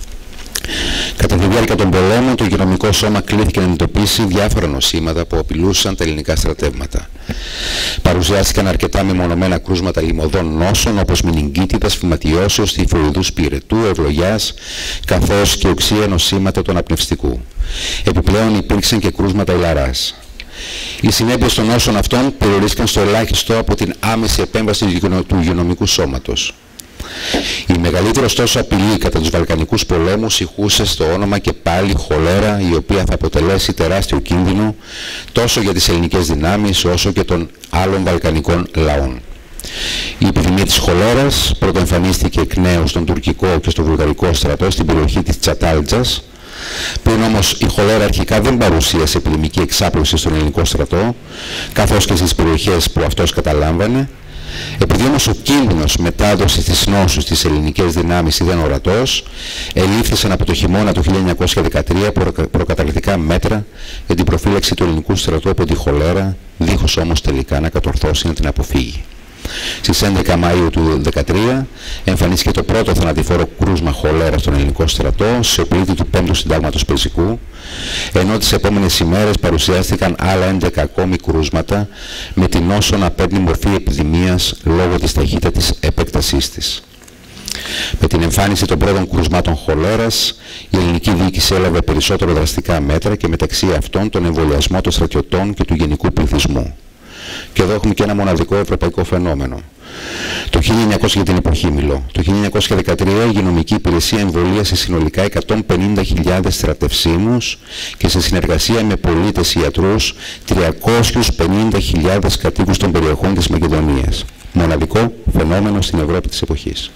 Κατά τη διάρκεια των πολέμων, το υγειονομικό σώμα κλήθηκε να αντιμετωπίσει διάφορα νοσήματα που απειλούσαν τα ελληνικά στρατεύματα. Παρουσιάστηκαν αρκετά μεμονωμένα κρούσματα λιμωδών νόσων όπως μηνυγκίτιδας, φυματιώσεως, τυφοειδούς πυρετού, ευλογιάς, καθώς και οξεία νοσήματα του αναπνευστικού. Επιπλέον υπήρξαν και κρούσματα ηλαράς. Οι συνέπειες των νόσων αυτών περιορίστηκαν στο ελάχιστο από την άμεση επέμβαση του υγειονομικού σώματος. Η μεγαλύτερη ωστόσο απειλή κατά τους Βαλκανικούς πολέμους ηχούσε στο όνομα και πάλι χολέρα, η οποία θα αποτελέσει τεράστιο κίνδυνο τόσο για τις ελληνικές δυνάμεις όσο και των άλλων βαλκανικών λαών. Η επιδημία της χολέρας πρωτοεμφανίστηκε εκ νέου στον τουρκικό και στο βουλγαρικό στρατό στην περιοχή της Τσατάλτζας. Πριν όμως η χολέρα αρχικά δεν παρουσίασε επιδημική εξάπλωση στον ελληνικό στρατό, καθώς και στις περιοχές που αυτός καταλάμβανε. Επειδή όμως ο κίνδυνος μετάδοσης της νόσου στις ελληνικές δυνάμεις ήταν ορατός, ελήφθησαν από το χειμώνα του χίλια εννιακόσια δεκατρία προκαταρκτικά μέτρα για την προφύλαξη του ελληνικού στρατού από τη χολέρα, δίχως όμως τελικά να κατορθώσει να την αποφύγει. Στις έντεκα Μαΐου του δύο χιλιάδες δεκατρία εμφανίστηκε το πρώτο θανατηφόρο κρούσμα χολέρα στον ελληνικό στρατό σε οπλίτη του πέμπτου συντάγματος Περσικού, ενώ τις επόμενες ημέρες παρουσιάστηκαν άλλα έντεκα ακόμη κρούσματα με την νόσο να παίρνει μορφή επιδημίας λόγω της ταχύτητας επέκτασής της. Με την εμφάνιση των πρώτων κρουσμάτων χολέρας, η ελληνική διοίκηση έλαβε περισσότερο δραστικά μέτρα και μεταξύ αυτών τον εμβολιασμό των στρατιωτών και του γενικού πληθυσμού. Και εδώ έχουμε και ένα μοναδικό ευρωπαϊκό φαινόμενο. Το χίλια εννιακόσια για την εποχή μιλώ. Το χίλια εννιακόσια δεκατρία η υγειονομική υπηρεσία εμβολίασε συνολικά εκατόν πενήντα χιλιάδες στρατευσίμους και σε συνεργασία με πολίτες ιατρούς τριακόσιες πενήντα χιλιάδες κατοίκους των περιοχών της Μακεδονίας. Μοναδικό φαινόμενο στην Ευρώπη της εποχής.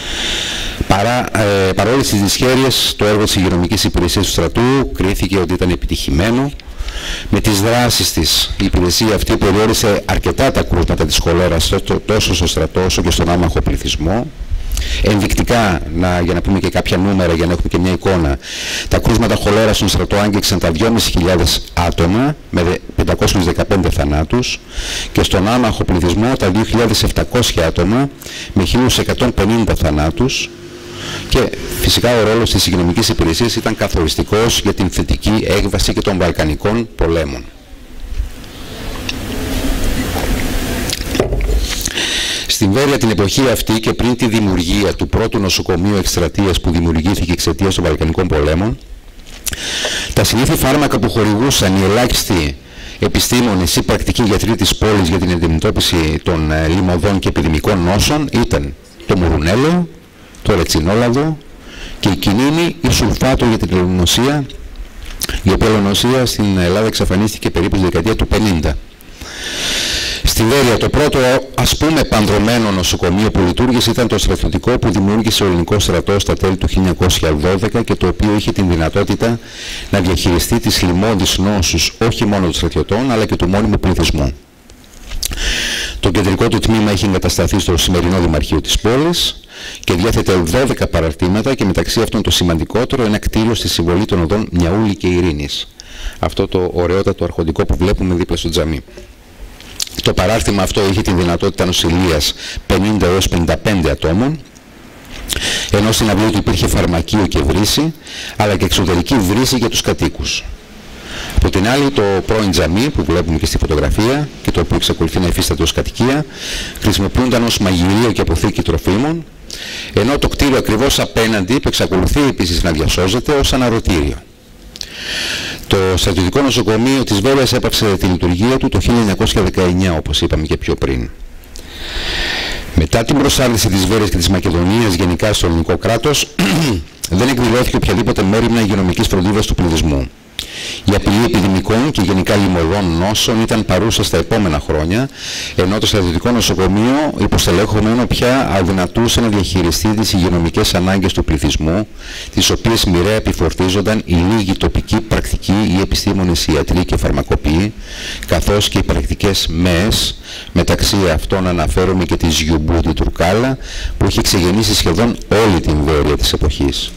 Παρά, ε, παρόλες τις δυσχέρειες, το έργο της υγειονομικής υπηρεσίας του στρατού κρίθηκε ότι ήταν επιτυχημένο. Με τις δράσεις της, η υπηρεσία αυτή περιόρισε αρκετά τα κρούσματα της χολέρας τόσο στο στρατό όσο και στον άμαχο πληθυσμό. Ενδεικτικά, να, για να πούμε και κάποια νούμερα, για να έχουμε και μια εικόνα, τα κρούσματα χολέρα στον στρατό άγγιξαν τα δυόμισι χιλιάδες άτομα με πεντακόσιους δεκαπέντε θανάτους και στον άμαχο πληθυσμό τα δύο χιλιάδες επτακόσια άτομα με χίλιους εκατόν πενήντα θανάτους, και φυσικά ο ρόλος της υγειονομικής υπηρεσίας ήταν καθοριστικός για την θετική έκβαση και των Βαλκανικών πολέμων. Στην Βέρεια την εποχή αυτή και πριν τη δημιουργία του πρώτου νοσοκομείου εκστρατείας που δημιουργήθηκε εξαιτίας των Βαλκανικών πολέμων, τα συνήθη φάρμακα που χορηγούσαν οι ελάχιστοι επιστήμονες ή πρακτικοί γιατροί της πόλης για την αντιμετώπιση των λιμωδών και επιδημικών νόσων ήταν το μουρουνέλαιο, το ρετσινόλαδο και η κινίνη ή σουλφάτο για την ελονοσία, η οποία ελονοσία στην Ελλάδα εξαφανίστηκε περίπου στη δεκαετία του πενήντα. Στη Βέρεια το πρώτο ας πούμε πανδρομένο νοσοκομείο που λειτουργήσε ήταν το στρατιωτικό που δημιούργησε ο ελληνικός στρατός στα τέλη του χίλια εννιακόσια δώδεκα και το οποίο είχε την δυνατότητα να διαχειριστεί τις λοιμώδεις νόσους όχι μόνο των στρατιωτών αλλά και του μόνιμου πληθυσμού. Το κεντρικό του τμήμα είχε εγκατασταθεί στο σημερινό Δημαρχείο της πόλης και διάθετε δώδεκα παραρτήματα και μεταξύ αυτών το σημαντικότερο ένα κτίριο στη συμβολή των οδών Μιαούλη και Ειρήνης. Αυτό το ωραιότατο αρχοντικό που βλέπουμε δίπλα στο τζαμί. Το παράρτημα αυτό είχε την δυνατότητα νοσηλείας πενήντα έως πενήντα πέντε ατόμων, ενώ στην αυλή του υπήρχε φαρμακείο και βρύση, αλλά και εξωτερική βρύση για τους κατοίκους. Από την άλλη, το πρώην τζαμί που βλέπουμε και στη φωτογραφία και το οποίο εξακολουθεί να υφίσταται ως κατοικία, χρησιμοποιούνταν ως μαγειρίο και αποθήκη τροφίμων, ενώ το κτίριο ακριβώς απέναντι που εξακολουθεί επίσης να διασώζεται ως αναρωτήριο. Το στρατιωτικό νοσοκομείο της Βέρειας έπαυσε τη λειτουργία του το χίλια εννιακόσια δεκαεννιά, όπως είπαμε και πιο πριν. Μετά την προσάρτηση της Βέρειας και της Μακεδονίας γενικά στο ελληνικό κράτος, δεν εκδηλώθηκε οποιαδήποτε μέριμνα υγειονομικής φροντίδας του πληθυσμού. Η απειλή επιδημικών και γενικά λοιμωδών νόσων ήταν παρούσα στα επόμενα χρόνια, ενώ το στρατιωτικό νοσοκομείο υποστελέχωμένο πια αδυνατούσε να διαχειριστεί τις υγειονομικές ανάγκες του πληθυσμού, τις οποίες μοιραία επιφορτίζονταν οι λίγοι τοπικοί πρακτικοί ή επιστήμονες ιατροί και φαρμακοποιοί, καθώς και οι πρακτικές ΜΕΕΣ, μεταξύ αυτών αναφέρομαι και τη Γιουμπούτη Τουρκάλα, που είχε ξεγεννήσει σχεδόν όλη την Βέρεια της εποχής.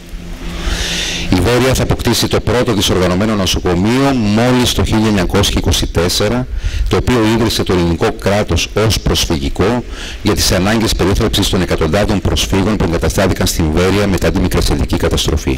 Η Βέρεια θα αποκτήσει το πρώτο της οργανωμένο νοσοκομείο μόλις το χίλια εννιακόσια είκοσι τέσσερα, το οποίο ίδρυσε το ελληνικό κράτος ως προσφυγικό για τις ανάγκες περίθαλψης των εκατοντάδων προσφύγων που εγκαταστάθηκαν στην Βέρεια μετά τη μικρασιατική καταστροφή.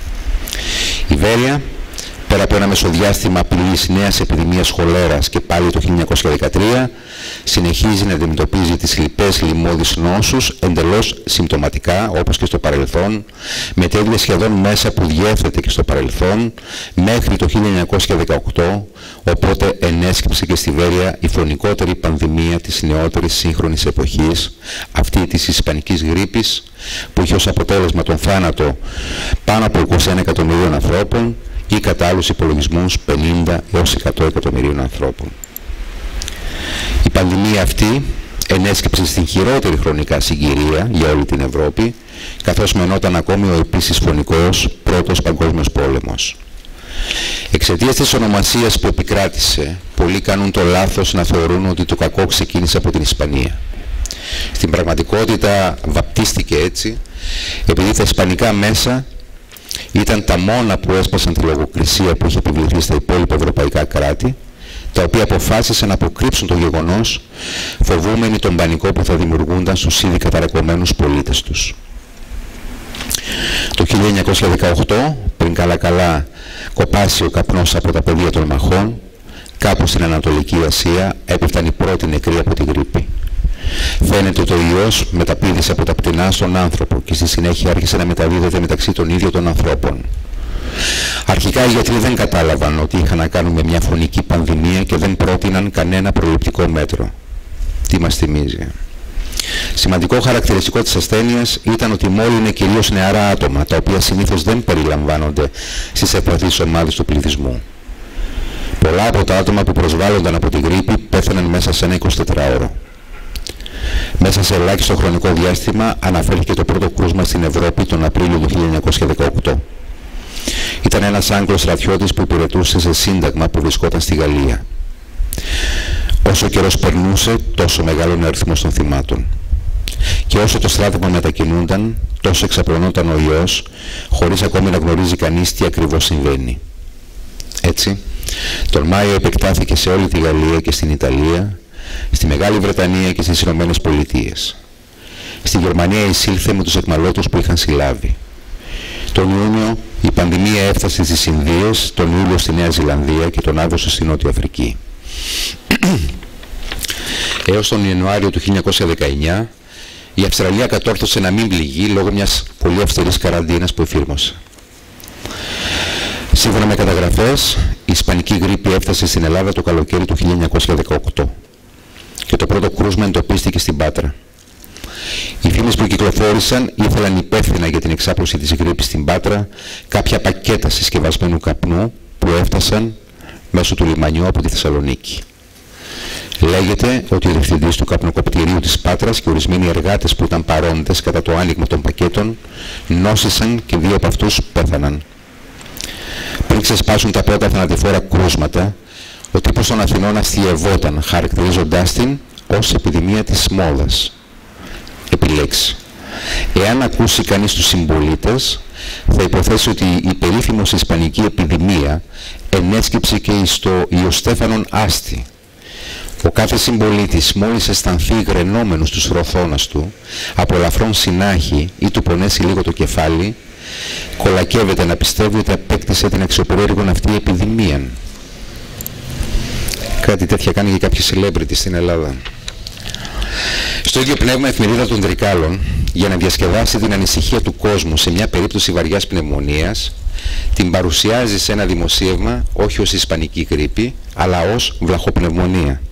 Η Βέρεια, πέρα από ένα μεσοδιάστημα απειλής νέας επιδημίας χολέρας και πάλι το χίλια εννιακόσια δεκατρία, συνεχίζει να αντιμετωπίζει τις λοιπές λοιμώδεις νόσους εντελώς συμπτωματικά, όπως και στο παρελθόν, με τα ίδια σχεδόν μέσα που διέθετε και στο παρελθόν, μέχρι το χίλια εννιακόσια δεκαοκτώ, οπότε ενέσκυψε και στη Βέρεια η φωνικότερη πανδημία της νεότερης σύγχρονης εποχής, αυτή της ισπανικής γρίπης, που είχε ως αποτέλεσμα τον θάνατο πάνω από είκοσι ένα εκατομμυρίων ανθρώπων, ή κατά άλλους υπολογισμούς πενήντα έως εκατό εκατομμυρίων ανθρώπων. Η πανδημία αυτή ενέσκυψε στην χειρότερη χρονικά συγκυρία για όλη την Ευρώπη, καθώς μενόταν ακόμη ο επίσης φωνικός Πρώτος Παγκόσμιος Πόλεμος. Εξαιτίας της ονομασίας που επικράτησε, πολλοί κάνουν το λάθος να θεωρούν ότι το κακό ξεκίνησε από την Ισπανία. Στην πραγματικότητα βαπτίστηκε έτσι, επειδή τα ισπανικά μέσα ήταν τα μόνα που έσπασαν τη λογοκρισία που είχε επιβληθεί στα υπόλοιπα ευρωπαϊκά κράτη, τα οποία αποφάσισαν να αποκρύψουν το γεγονός, φοβούμενοι τον πανικό που θα δημιουργούνταν στους ήδη καταρακωμένους πολίτες τους. Το χίλια εννιακόσια δεκαοκτώ, πριν καλά-καλά κοπάσει ο καπνός από τα πεδία των μαχών, κάπου στην Ανατολική Ασία έπεφταν οι πρώτοι νεκροί από τη γρίπη. Φαίνεται ότι ο ιός μεταπήδησε από τα πτηνά στον άνθρωπο και στη συνέχεια άρχισε να μεταδίδεται μεταξύ των ίδιων των ανθρώπων. Αρχικά οι γιατροί δεν κατάλαβαν ότι είχαν να κάνουν με μια φωνική πανδημία και δεν πρότειναν κανένα προληπτικό μέτρο. Τι μας θυμίζει? Σημαντικό χαρακτηριστικό της ασθένειας ήταν ότι μόλυνε κυρίως νεαρά άτομα, τα οποία συνήθως δεν περιλαμβάνονται στις ευπαθείς ομάδες του πληθυσμού. Πολλά από τα άτομα που προσβάλλονταν από τη γρίπη πέθαναν μέσα σε ένα εικοσιτετράωρο. Μέσα σε ελάχιστο χρονικό διάστημα αναφέρθηκε το πρώτο κρούσμα στην Ευρώπη τον Απρίλιο του χίλια εννιακόσια δεκαοκτώ. Ήταν ένας Άγγλος στρατιώτης που υπηρετούσε σε σύνταγμα που βρισκόταν στη Γαλλία. Όσο καιρός περνούσε, τόσο μεγάλο ο αριθμός των θυμάτων. Και όσο το στράτευμα μετακινούνταν, τόσο εξαπλωνόταν ο ιός, χωρίς ακόμη να γνωρίζει κανείς τι ακριβώς συμβαίνει. Έτσι, τον Μάιο επεκτάθηκε σε όλη τη Γαλλία και στην Ιταλία, στη Μεγάλη Βρετανία και στις Ηνωμένες Πολιτείες. Στη Γερμανία εισήλθε με τους αιχμαλώτους που είχαν συλλάβει. Τον Ιούνιο η πανδημία έφτασε στις Ινδίες, τον Ιούλιο στη Νέα Ζηλανδία και τον Αύγουστο στη Νότια Αφρική. Έως τον Ιανουάριο του χίλια εννιακόσια δεκαεννιά η Αυστραλία κατόρθωσε να μην πληγεί λόγω μιας πολύ αυστηρής καραντίνας που εφήρμοσε. Σύμφωνα με καταγραφές, η ισπανική γρίπη έφτασε στην Ελλάδα το καλοκαίρι του χίλια εννιακόσια δεκαοκτώ και το πρώτο κρούσμα εντοπίστηκε στην Πάτρα. Οι φήμες που κυκλοφόρησαν ήθελαν υπεύθυνα για την εξάπλωση της γρίπης στην Πάτρα κάποια πακέτα συσκευασμένου καπνού που έφτασαν μέσω του λιμανιού από τη Θεσσαλονίκη. Λέγεται ότι ο διευθυντής του καπνοκοπτηρίου της Πάτρας και ορισμένοι εργάτες που ήταν παρόντες κατά το άνοιγμα των πακέτων νόσησαν και δύο από αυτούς πέθαναν. Πριν ξεσπάσουν τα πρώτα θανατηφόρα κρούσματα, ο τύπος των Αθηνών αστειευόταν, χαρακτηρίζοντάς την ως επιδημία της μόδας. Επιλέξει. Εάν ακούσει κανείς τους συμπολίτες, θα υποθέσει ότι η περίφημος ισπανική επιδημία ενέσκυψε και στο Ιωστέφανον Άστη. Ο κάθε συμπολίτης μόλις αισθανθεί υγρενόμενος στους ροθώνας του, από ελαφρόν συνάχη ή του πονέσει λίγο το κεφάλι, κολακεύεται να πιστεύει ότι απέκτησε την αξιοπερίεργον αυτή επιδημία. Κάτι τέτοια κάνει και κάποιοι celebrity στην Ελλάδα. Στο ίδιο πνεύμα, η Εφημερίδα των Τρικάλων, για να διασκεδάσει την ανησυχία του κόσμου σε μια περίπτωση βαριάς πνευμονίας, την παρουσιάζει σε ένα δημοσίευμα όχι ως ισπανική γρίπη, αλλά ως βλαχοπνευμονία.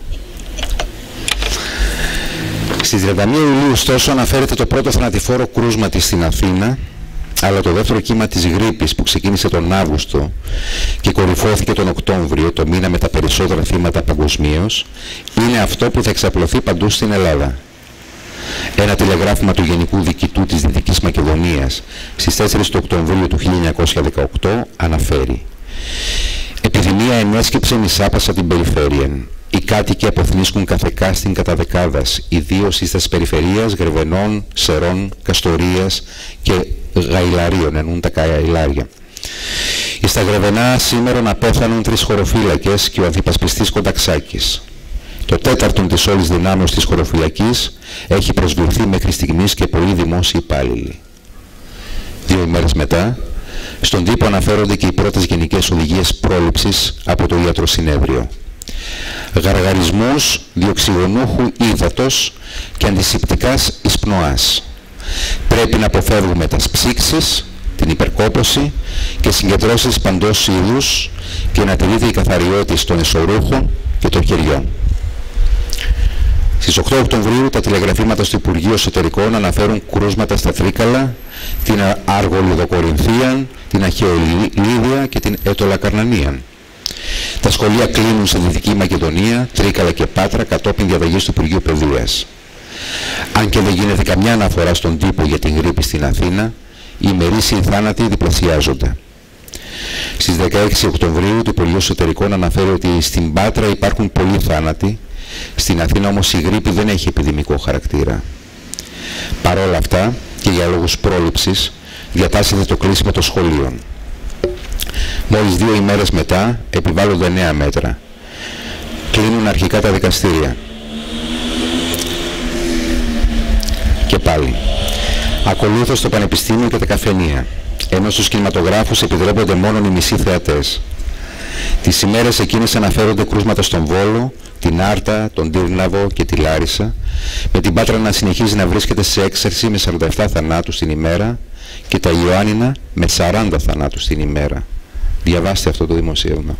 Στις τριάντα μία Ιουλίου, ωστόσο, αναφέρεται το πρώτο θανατηφόρο κρούσμα της στην Αθήνα, αλλά το δεύτερο κύμα της γρίπης που ξεκίνησε τον Αύγουστο και κορυφώθηκε τον Οκτώβριο, το μήνα με τα περισσότερα θύματα παγκοσμίως, είναι αυτό που θα εξαπλωθεί παντού στην Ελλάδα. Ένα τηλεγράφημα του Γενικού Διοικητού της Δυτικής Μακεδονίας στις τέσσερις του Οκτωβρίου του χίλια εννιακόσια δεκαοκτώ αναφέρει: «Επιδημία ενέσκυψε μισάπασα την περιφέρεια. Οι κάτοικοι αποθνίσκουν καθεκάστην κατά δεκάδας, ιδίως εις τας περιφερείας Γρεβενών, Σερών, Καστορίας και Γαϊλαρίων, εννοούν τα Καϊλάρια. Εις τα Γρεβενά σήμερον απέθανον τρεις χωροφύλακες και ο αντιπασπιστής Κονταξάκης. Το τέταρτον της όλης δυνάμεως της χωροφυλακής έχει προσβληθεί μέχρι στιγμής και πολλοί δημόσιοι υπάλληλοι». Δύο ημέρες μετά, στον τύπο αναφέρονται και οι πρώτες γενικές οδηγίες πρόληψης από το Ιατροσυνέδριο. Γαργαρισμούς διοξυγονούχου ύδατος και αντισηπτικάς εισπνοάς. Πρέπει να αποφεύγουμε τας ψήξεις, την υπερκόπωση και συγκεντρώσεις παντός είδους και να τηρείται η καθαριότητα των εσωρούχων και των χεριών. Στις οκτώ Οκτωβρίου τα τηλεγραφήματα στο Υπουργείο Εσωτερικών αναφέρουν κρούσματα στα Τρίκαλα, την Αργολιδοκορινθία, την Αχαιολίδια και την Ετωλακαρνανία. Τα σχολεία κλείνουν στη Δυτική Μακεδονία, Τρίκαλα και Πάτρα κατόπιν διαταγής του Υπουργείου Παιδείας. Αν και δεν γίνεται καμιά αναφορά στον τύπο για την γρίπη στην Αθήνα, οι ημερήσιοι θάνατοι διπλασιάζονται. Στις δεκαέξι Οκτωβρίου το Υπουργείο Εσωτερικών αναφέρει ότι στην Πάτρα υπάρχουν πολλοί θάνατοι, στην Αθήνα όμως η γρίπη δεν έχει επιδημικό χαρακτήρα. Παρ' όλα αυτά και για λόγους πρόληψης διατάσσεται το κλείσιμο των σχολείων. Μόλις δύο ημέρες μετά επιβάλλονται νέα μέτρα. Κλείνουν αρχικά τα δικαστήρια. Και πάλι. Ακολούθως το πανεπιστήμιο και τα καφενεία, ενώ στους κινηματογράφους επιτρέπονται μόνο οι μισοί θεατές. Τις ημέρες εκείνες αναφέρονται κρούσματα στον Βόλο, την Άρτα, τον Τύρναβο και τη Λάρισα, με την Πάτρα να συνεχίζει να βρίσκεται σε έξαρση με σαράντα επτά θανάτους την ημέρα και τα Ιωάννινα με σαράντα θανάτους την ημέρα. Διαβάστε αυτό το δημοσίευμα.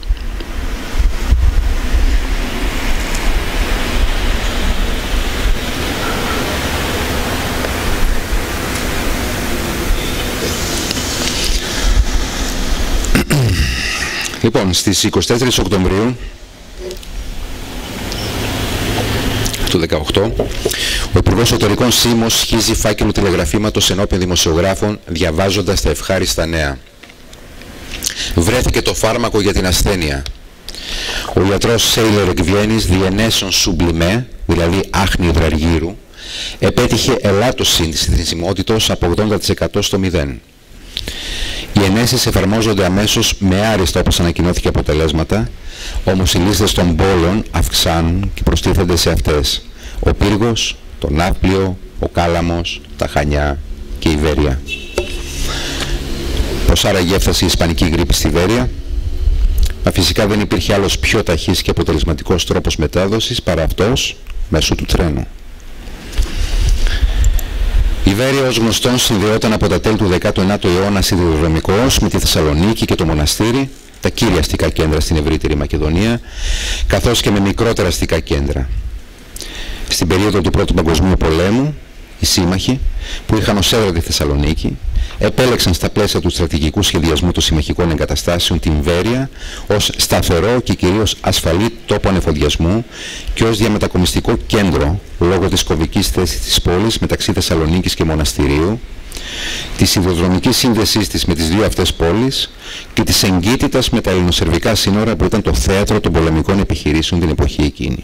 Λοιπόν, στις είκοσι τέσσερις Οκτωβρίου του δεκαοκτώ, ο Υπουργός Εσωτερικών Σίμος σχίζει φάκελο τηλεγραφήματος ενώπιον δημοσιογράφων, διαβάζοντας τα ευχάριστα νέα. Βρέθηκε το φάρμακο για την ασθένεια. Ο ιατρός Σέιλερ εκ Βιέννης, διενέσεων σουμπλιμέ, δηλαδή άχνη υδραργύρου, επέτυχε ελάττωση της θνησιμότητος από ογδόντα τοις εκατό στο μηδέν. Οι ενέσεις εφαρμόζονται αμέσως με άριστα όπως ανακοινώθηκε αποτελέσματα, όμως οι λίστες των πόλεων αυξάνουν και προστίθενται σε αυτές ο Πύργος, το Ναύπλιο, ο Κάλαμος, τα Χανιά και η Βέρεια. Πώς άραγε έφτασε η ισπανική γρίπη στη Βέρεια? Μα φυσικά δεν υπήρχε άλλος πιο ταχύς και αποτελεσματικός τρόπος μετάδοσης παρά αυτός μέσω του τρένου. Η Βέρεια ως γνωστόν συνδυόταν από τα τέλη του δέκατου ενάτου αιώνα σιδηροδρομικώς με τη Θεσσαλονίκη και το Μοναστήρι, τα κύρια αστικά κέντρα στην ευρύτερη Μακεδονία, καθώς και με μικρότερα αστικά κέντρα. Στην περίοδο του Πρώτου Παγκοσμίου Πολέμου, οι σύμμαχοι, που είχαν ως έδρα τη Θεσσαλονίκη, επέλεξαν στα πλαίσια του στρατηγικού σχεδιασμού των συμμαχικών εγκαταστάσεων την Βέρεια ως σταθερό και κυρίως ασφαλή τόπο ανεφοδιασμού και ως διαμετακομιστικό κέντρο λόγω της κομβικής θέσης της πόλης μεταξύ Θεσσαλονίκης και Μοναστηρίου, της σιδηροδρομικής σύνδεσής της με τις δύο αυτές πόλεις και της εγκύτητας με τα ελληνοσερβικά σύνορα που ήταν το θέατρο των πολεμικών επιχειρήσεων την εποχή εκείνη.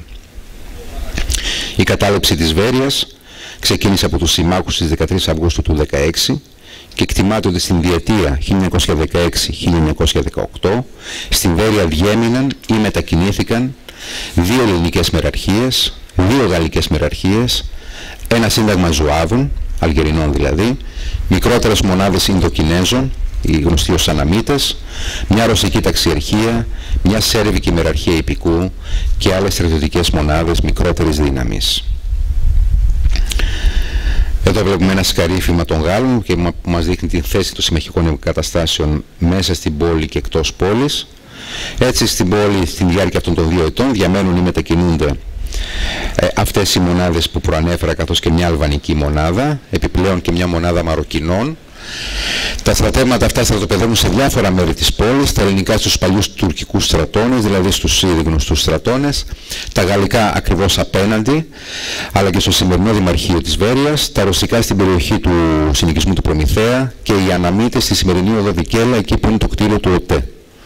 Η κατάληψη της Βέρειας ξεκίνησε από τους συμμάχους στις δεκατρείς Αυγούστου του χίλια εννιακόσια δεκαέξι και εκτιμάται ότι στην διετία χίλια εννιακόσια δεκαέξι χίλια εννιακόσια δεκαοκτώ στην Βέρεια διέμειναν ή μετακινήθηκαν δύο ελληνικές μεραρχίες, δύο γαλλικές μεραρχίες, ένα σύνταγμα Ζουάδων, Αλγερινών δηλαδή, μικρότερες μονάδες Ινδοκινέζων, οι γνωστοί ως Αναμίτες, μια ρωσική ταξιαρχία, μια σέρβικη μεραρχία υπηκού και άλλες στρατιωτικές μονάδες μικρότερης δύναμης. Εδώ βλέπουμε ένα σκαρίφημα των Γάλλων και που μας δείχνει τη θέση των συμμαχικών εγκαταστάσεων μέσα στην πόλη και εκτός πόλης. Έτσι στην πόλη στη διάρκεια αυτών των δύο ετών διαμένουν ή μετακινούνται ε, αυτές οι μονάδες που προανέφερα, καθώς και μια αλβανική μονάδα, επιπλέον και μια μονάδα Μαροκινών. Τα στρατεύματα αυτά στρατοπεδεύουν σε διάφορα μέρη της πόλης, τα ελληνικά στους παλιούς τουρκικούς στρατώνες, δηλαδή στους ήδη γνωστούς στρατώνες, τα γαλλικά ακριβώς απέναντι, αλλά και στο σημερινό Δημαρχείο της Βέρειας, τα ρωσικά στην περιοχή του συνοικισμού του Προμηθέα και οι Αναμίτες στη σημερινή οδό Δικέλα, εκεί που είναι το κτίριο του ΟΤΕ.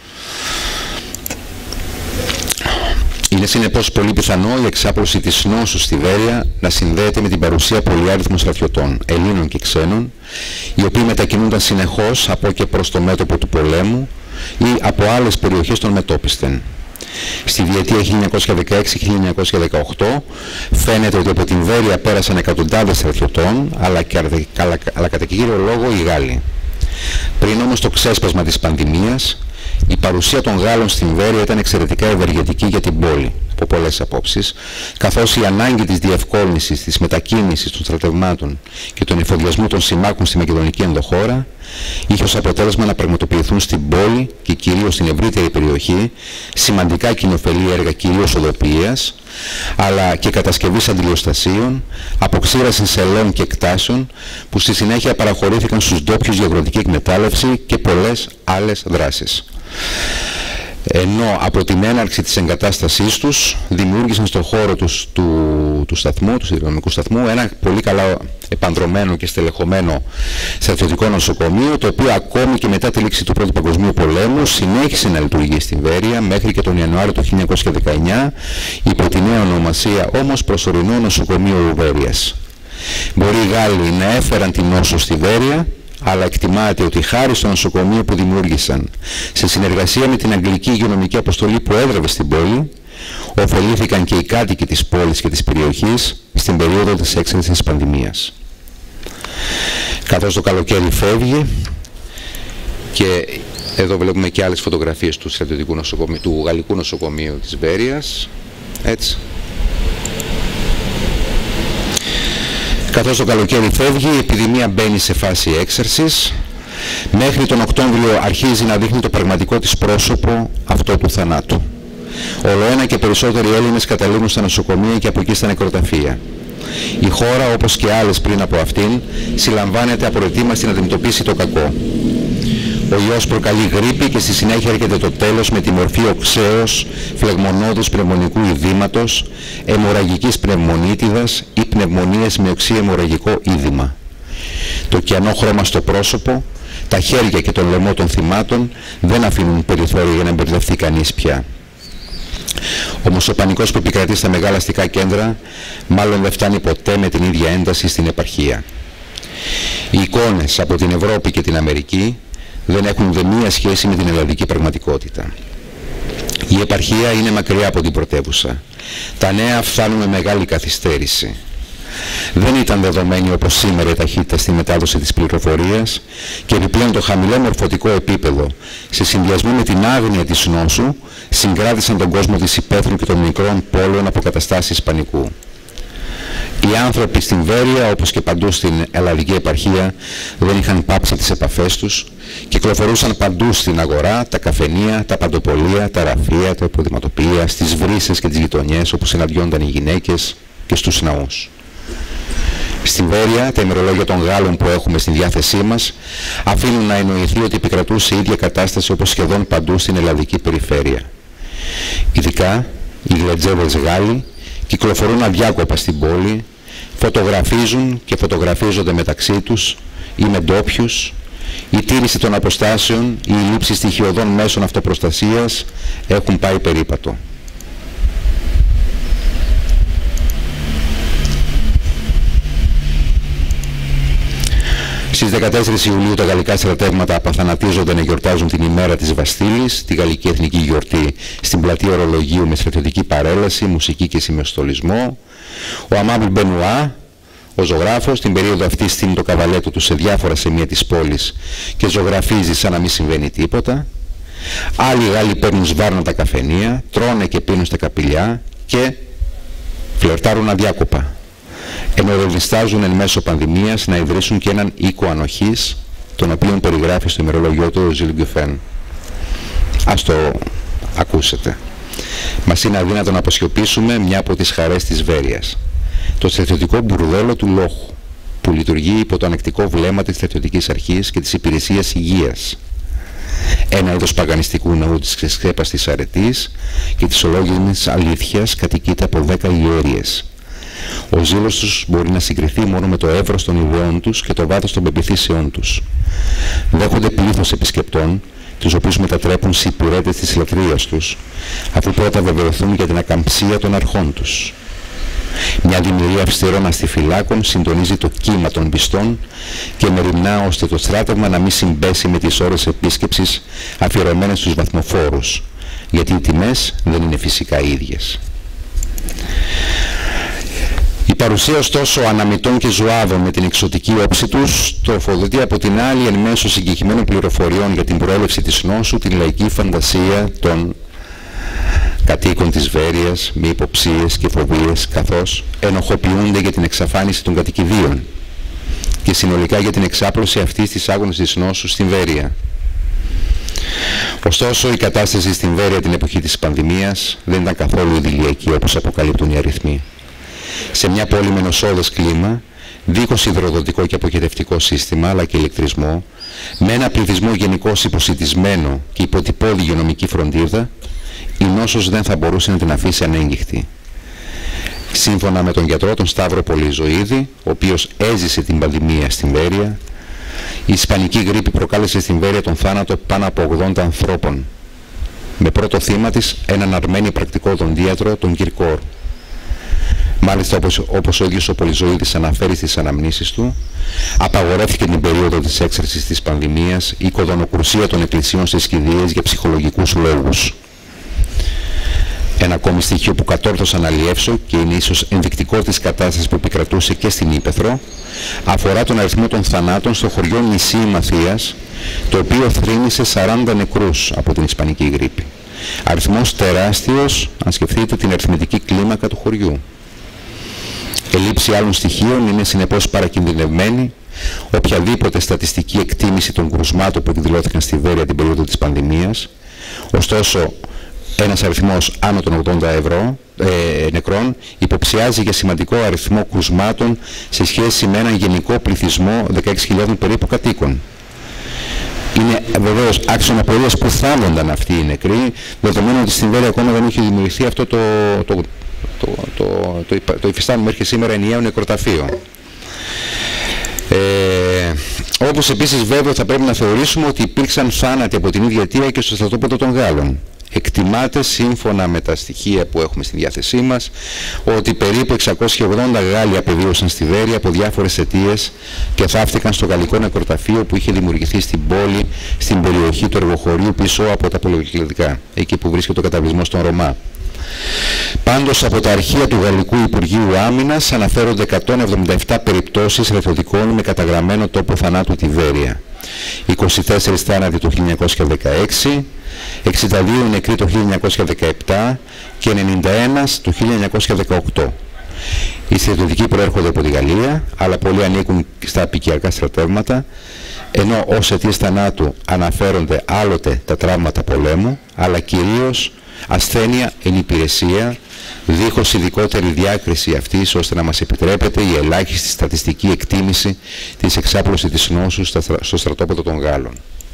Είναι συνεπώς πολύ πιθανό η εξάπλωση της νόσου στη Βέρεια να συνδέεται με την παρουσία πολυάριθμων στρατιωτών, Ελλήνων και ξένων, οι οποίοι μετακινούνταν συνεχώς από και προς το μέτωπο του πολέμου ή από άλλες περιοχές των μετώπιστεν. Στη διετία χίλια εννιακόσια δεκαέξι χίλια εννιακόσια δεκαοκτώ φαίνεται ότι από την Βέρεια πέρασαν εκατοντάδες στρατιωτών, αλλά, αλλά, αλλά κατά κύριο λόγο οι Γάλλοι. Πριν όμως το ξέσπασμα της πανδημίας, η παρουσία των Γάλλων στην Βέρεια ήταν εξαιρετικά ευεργετική για την πόλη, από πολλές απόψεις, καθώς η ανάγκη της διευκόλυνσης, της μετακίνησης των στρατευμάτων και των εφοδιασμού των συμμάχων στη μακεδονική ενδοχώρα είχε ως αποτέλεσμα να πραγματοποιηθούν στην πόλη και κυρίως στην ευρύτερη περιοχή σημαντικά κοινοφελή έργα κυρίως οδοποιίας, αλλά και κατασκευής αντιλιοστασίων, αποξήρασης σελών και εκτάσεων που στη συνέχεια παραχωρήθηκαν στους ντόπιους για αγροτική εκμετάλλευση και πολλές άλλες δράσεις. Ενώ από την έναρξη της εγκατάστασής τους δημιούργησαν στον χώρο τους, του, του σταθμού, του σιδηροδρομικού σταθμού, ένα πολύ καλά επανδρωμένο και στελεχωμένο στρατιωτικό νοσοκομείο, το οποίο ακόμη και μετά τη λήξη του Πρώτου Παγκοσμίου Πολέμου συνέχισε να λειτουργεί στην Βέρεια μέχρι και τον Ιανουάριο του χίλια εννιακόσια δεκαεννιά υπό τη νέα ονομασία όμως προσωρινό νοσοκομείο Βέρειας. Μπορεί οι Γάλλοι να έφεραν την νόσο στη Βέρεια, αλλά εκτιμάται ότι χάρη στο νοσοκομείο που δημιούργησαν σε συνεργασία με την Αγγλική Υγειονομική Αποστολή που έδρευε στην πόλη, ωφελήθηκαν και οι κάτοικοι της πόλης και της περιοχής στην περίοδο της έξαρσης της πανδημίας. Καθώς το καλοκαίρι φεύγει, και εδώ βλέπουμε και άλλες φωτογραφίες του, στρατιωτικού νοσοκομείου, του γαλλικού νοσοκομείου της Βέρειας, έτσι. Καθώς το καλοκαίρι φεύγει, η επιδημία μπαίνει σε φάση έξαρσης. Μέχρι τον Οκτώβριο αρχίζει να δείχνει το πραγματικό της πρόσωπο, αυτό του θανάτου. Ολοένα και περισσότεροι Έλληνες καταλήγουν στα νοσοκομεία και από εκεί στα νεκροταφεία. Η χώρα, όπως και άλλες πριν από αυτήν, συλλαμβάνεται απροετοίμαστη να αντιμετωπίσει το κακό. Ο ιός προκαλεί γρίπη και στη συνέχεια έρχεται το τέλος με τη μορφή οξέως, φλεγμονώδους πνευμονικού ειδήματος, αιμορραγικής πνευμονίτιδας ή πνευμονίες με οξύ αιμορραγικό είδημα. Το κιανό χρώμα στο πρόσωπο, τα χέρια και τον λαιμό των θυμάτων δεν αφήνουν περιθώριο για να μπερδευτεί κανείς πια. Όμως ο πανικός που επικρατεί στα μεγάλα αστικά κέντρα μάλλον δεν φτάνει ποτέ με την ίδια ένταση στην επαρχία. Οι εικόνες από την Ευρώπη και την Αμερική δεν έχουν δε μία σχέση με την ελλαδική πραγματικότητα. Η επαρχία είναι μακριά από την πρωτεύουσα. Τα νέα φτάνουν με μεγάλη καθυστέρηση. Δεν ήταν δεδομένη όπως σήμερα η ταχύτητα στη μετάδοση της πληροφορίας και επιπλέον το χαμηλό μορφωτικό επίπεδο σε συνδυασμό με την άγνοια της νόσου συγκράτησαν τον κόσμο της υπαίθρου και των μικρών πόλεων από καταστάσεις πανικού. Οι άνθρωποι στην Βέρεια, όπως και παντού στην ελλαδική επαρχία, δεν είχαν πάψει τις επαφές τους, κυκλοφορούσαν παντού στην αγορά, τα καφενεία, τα παντοπολία, τα ραφεία, τα υποδηματοπία, στις βρύσες και τις γειτονιές όπου συναντιόνταν οι γυναίκες και στους ναούς. Στην Βέρεια, τα ημερολόγια των Γάλλων που έχουμε στη διάθεσή μας αφήνουν να εννοηθεί ότι επικρατούσε η ίδια κατάσταση όπως σχεδόν παντού στην ελλαδική περιφέρεια. Ειδικά, οι γλετζέδες Γάλλοι κυκλοφορούν αδιάκοπα στην πόλη, φωτογραφίζουν και φωτογραφίζονται μεταξύ τους ή με ντόπιους. Η τήρηση των αποστάσεων, η λήψη στοιχειωδών μέσων αυτοπροστασίας έχουν πάει περίπατο. Στις δεκατέσσερις Ιουλίου τα γαλλικά στρατεύματα απαθανατίζονται να γιορτάζουν την ημέρα της Βαστίλης, τη γαλλική εθνική γιορτή, στην πλατεία Ορολογίου με στρατιωτική παρέλαση, μουσική και σημεστολισμό. Ο Αμάμπλ Μπενουά, ο ζωγράφος, την περίοδο αυτή στείνει το καβαλέτο του σε διάφορα σημεία της πόλης και ζωγραφίζει σαν να μην συμβαίνει τίποτα. Άλλοι Γάλλοι παίρνουν σβάρνα τα καφενεία, τρώνε και πίνουν στα καπηλιά και φλερτάρουν αδιάκοπα. Ενώ διστάζουν εν μέσω πανδημίας να ιδρύσουν και έναν οίκο ανοχής, τον οποίον περιγράφει στο ημερολογιό του ο Ζιλ Γκουφέν. Ας το ακούσετε. Μας είναι αδύνατο να αποσιωπήσουμε μια από τις χαρές της Βέρειας. Το στρατιωτικό μπουρδέλο του Λόχου, που λειτουργεί υπό το ανεκτικό βλέμμα της στρατιωτικής αρχής και της υπηρεσίας υγείας. Ένα είδος παγανιστικού ναού της ξεσκέπαστης αρετής και της ολόγινης αλήθειας κατοικείται από δέκα ιερίες. Ο ζήλος τους μπορεί να συγκριθεί μόνο με το εύρος των ιδεών τους και το βάθος των πεποιθήσεών τους. Δέχονται πλήθος επισκεπτών, τους οποίους μετατρέπουν σε υπηρέτες της λατρείας τους, αφού πρώτα βεβαιωθούν για την ακαμψία των αρχών τους. Μια δημιουργία αυστηρών αστιφυλάκων συντονίζει το κύμα των πιστών και μεριμνά ώστε το στράτευμα να μην συμπέσει με τις ώρες επίσκεψης αφιερωμένες στους βαθμοφόρους, γιατί οι τιμές δεν είναι φυσικά ίδιες. Η παρουσία ωστόσο αναμητών και ζωάδων με την εξωτική όψη τους τροφοδοτεί από την άλλη εν μέσω συγκεκριμένων πληροφοριών για την προέλευση της νόσου την λαϊκή φαντασία των κατοίκων της Βέρειας με υποψίες και φοβίες, καθώς ενοχοποιούνται για την εξαφάνιση των κατοικιδίων και συνολικά για την εξάπλωση αυτής της άγνωστης νόσου στην Βέρεια. Ωστόσο, η κατάσταση στην Βέρεια την εποχή της πανδημίας δεν ήταν καθόλου ιδηλιακή όπως αποκαλύπτουν οι αριθμοί. Σε μια πόλη με νοσώδες κλίμα, δίχως υδροδοτικό και αποχετευτικό σύστημα αλλά και ηλεκτρισμό, με ένα πληθυσμό γενικώς υποσιτισμένο και υποτυπώδη υγειονομική φροντίδα, η νόσος δεν θα μπορούσε να την αφήσει ανέγγιχτη. Σύμφωνα με τον γιατρό τον Σταύρο Πολυζωίδη, ο οποίος έζησε την πανδημία στην Βέρεια, η ισπανική γρίπη προκάλεσε στην Βέρεια τον θάνατο πάνω από ογδόντα ανθρώπων, με πρώτο θύμα της έναν αρμένη πρακτικό οδοντίατρο, τον Κυρκόρ. Μάλιστα, όπως, όπως ο ίδιος ο Πολυζωίδης αναφέρει στις αναμνήσεις του, απαγορεύτηκε την περίοδο της έξαρσης της πανδημίας η οικοδονοκρουσία των εκκλησιών στις κηδείες για ψυχολογικούς λόγους. Ένα ακόμη στοιχείο που κατόρθωσα να αλλιεύσω και είναι ίσως ενδεικτικό της κατάστασης που επικρατούσε και στην Ύπαιθρο, αφορά τον αριθμό των θανάτων στο χωριό Νησί Μαθίας, το οποίο θρήνησε σαράντα νεκρούς από την ισπανική γρίπη. Αριθμός τεράστιος, αν σκεφτείτε την αριθμητική κλίμακα του χωριού. Ελλείψη άλλων στοιχείων είναι συνεπώς παρακινδυνευμένη. Οποιαδήποτε στατιστική εκτίμηση των κρουσμάτων που εκδηλώθηκαν στη Βέρεια την περίοδο της πανδημίας, ωστόσο ένας αριθμός άνω των ογδόντα ευρώ, ε, νεκρών υποψιάζει για σημαντικό αριθμό κρουσμάτων σε σχέση με έναν γενικό πληθυσμό δεκαέξι χιλιάδων περίπου κατοίκων. Είναι βεβαίως άξονα απορίας που θάβονταν αυτοί οι νεκροί, δεδομένου ότι στην Βέρεια ακόμα δεν έχει δημιουργηθεί αυτό το, το, το, το, το, το, το υφιστάμενο μέχρι σήμερα ενιαίο νεκροταφείο. Ε, Όπως επίσης βέβαιο θα πρέπει να θεωρήσουμε ότι υπήρξαν θάνατοι από την ίδια αιτία και στο στρατόπεδο των Γάλλων. Εκτιμάται, σύμφωνα με τα στοιχεία που έχουμε στη διάθεσή μας, ότι περίπου εξακόσιοι ογδόντα Γάλλοι απεβίωσαν στη Βέρεια από διάφορες αιτίες και θαύτηκαν στο γαλλικό νεκροταφείο που είχε δημιουργηθεί στην πόλη, στην περιοχή του εργοχωρίου πίσω από τα πολυκλαδικά, εκεί που βρίσκεται ο καταβλισμός των Ρωμά. Πάντως, από τα αρχεία του Γαλλικού Υπουργείου Άμυνας αναφέρονται εκατόν εβδομήντα επτά περιπτώσεις ρεθωτικών με καταγραμμένο τόπο θανάτου τη Βέρεια. είκοσι τέσσερις θάνατοι το χίλια εννιακόσια δεκαέξι, εξήντα δύο νεκροί το χίλια εννιακόσια δεκαεπτά και ενενήντα ένα το χίλια εννιακόσια δεκαοκτώ. Οι στρατιωτικοί προέρχονται από τη Γαλλία, αλλά πολλοί ανήκουν στα απικιακά στρατεύματα, ενώ ως αιτίες θανάτου αναφέρονται άλλοτε τα τραύματα πολέμου, αλλά κυρίως ασθένεια εν υπηρεσία, δίχως ειδικότερη διάκριση αυτής, ώστε να μας επιτρέπεται η ελάχιστη στατιστική εκτίμηση της εξάπλωσης της νόσου στο στρατόπεδο των Γάλλων.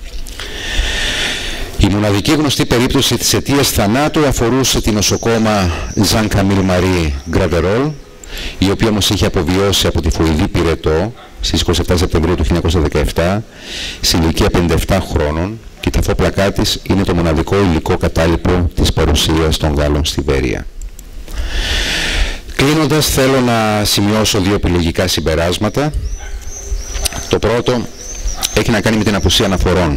Η μοναδική γνωστή περίπτωση της αιτίας θανάτου αφορούσε την νοσοκόμα Jean Camille Marie Graverol, η οποία όμως είχε αποβιώσει από τη φοηδή πυρετό στις είκοσι επτά Σεπτεμβρίου του χίλια εννιακόσια δεκαεπτά, σε ηλικία πενήντα επτά χρόνων, και η ταφόπλακά της είναι το μοναδικό υλικό κατάλοιπο της παρουσίας των Γάλλων στη Βέρεια. Κλείνοντας, θέλω να σημειώσω δύο επιλογικά συμπεράσματα. Το πρώτο έχει να κάνει με την απουσία αναφορών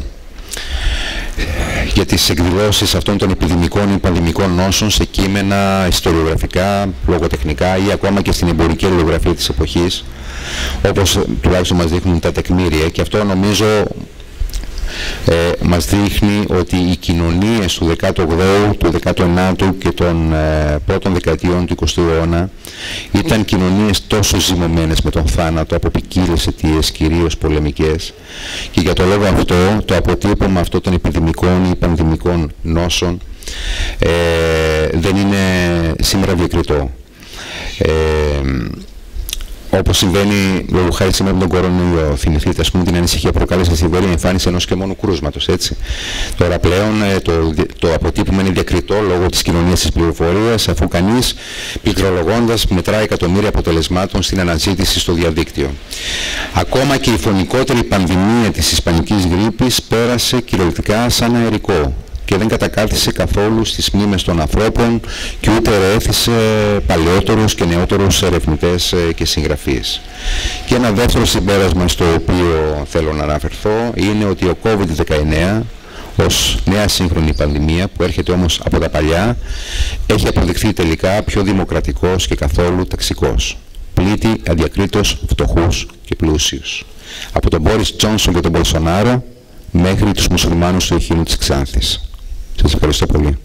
για τις εκδηλώσεις αυτών των επιδημικών ή πανδημικών νόσων σε κείμενα ιστοριογραφικά, λογοτεχνικά ή ακόμα και στην εμπορική αλληλογραφία της εποχής, όπως τουλάχιστον μας δείχνουν τα τεκμήρια, και αυτό νομίζω ε, μας δείχνει ότι οι κοινωνίες του δέκατου όγδοου, του δέκατου ενάτου και των ε, πρώτων δεκαετιών του εικοστού αιώνα ήταν κοινωνίες τόσο ζυμωμένες με τον θάνατο από ποικίλες αιτίες, κυρίως πολεμικές, και για το λόγο αυτό το αποτύπωμα αυτό των επιδημικών ή πανδημικών νόσων ε, δεν είναι σήμερα διακριτό. Ε, Όπως συμβαίνει λόγω χάρη σήμερα με τον κορονοϊό. Θυμηθείτε, ας πούμε, την ανησυχία που προκάλεσε στη Βέρεια η εμφάνιση ενός και μόνο κρούσματος, έτσι. Τώρα πλέον το, το αποτύπωμα είναι διακριτό λόγω της κοινωνίας της πληροφορίας, αφού κανείς πληκτρολογώντας μετράει εκατομμύρια αποτελεσμάτων στην αναζήτηση στο διαδίκτυο. Ακόμα και η φωνικότερη πανδημία της ισπανικής γρίπης πέρασε κυριολεκτικά σαν αερικό και δεν κατακάθισε καθόλου στις μνήμες των ανθρώπων και ούτε ερέθησε παλαιότερους και νεότερους ερευνητές και συγγραφείς. Και ένα δεύτερο συμπέρασμα στο οποίο θέλω να αναφερθώ είναι ότι ο κόβιντ δεκαεννέα ως νέα σύγχρονη πανδημία, που έρχεται όμως από τα παλιά, έχει αποδειχθεί τελικά πιο δημοκρατικός και καθόλου ταξικός. Πλήττει αδιακρίτως φτωχούς και πλούσιους. Από τον Μπόρις Τζόνσον και τον Μπολσονάρο μέχρι τους μουσουλμάνους του Αιχίνου της Ξάνθης. Σας ευχαριστώ πολύ.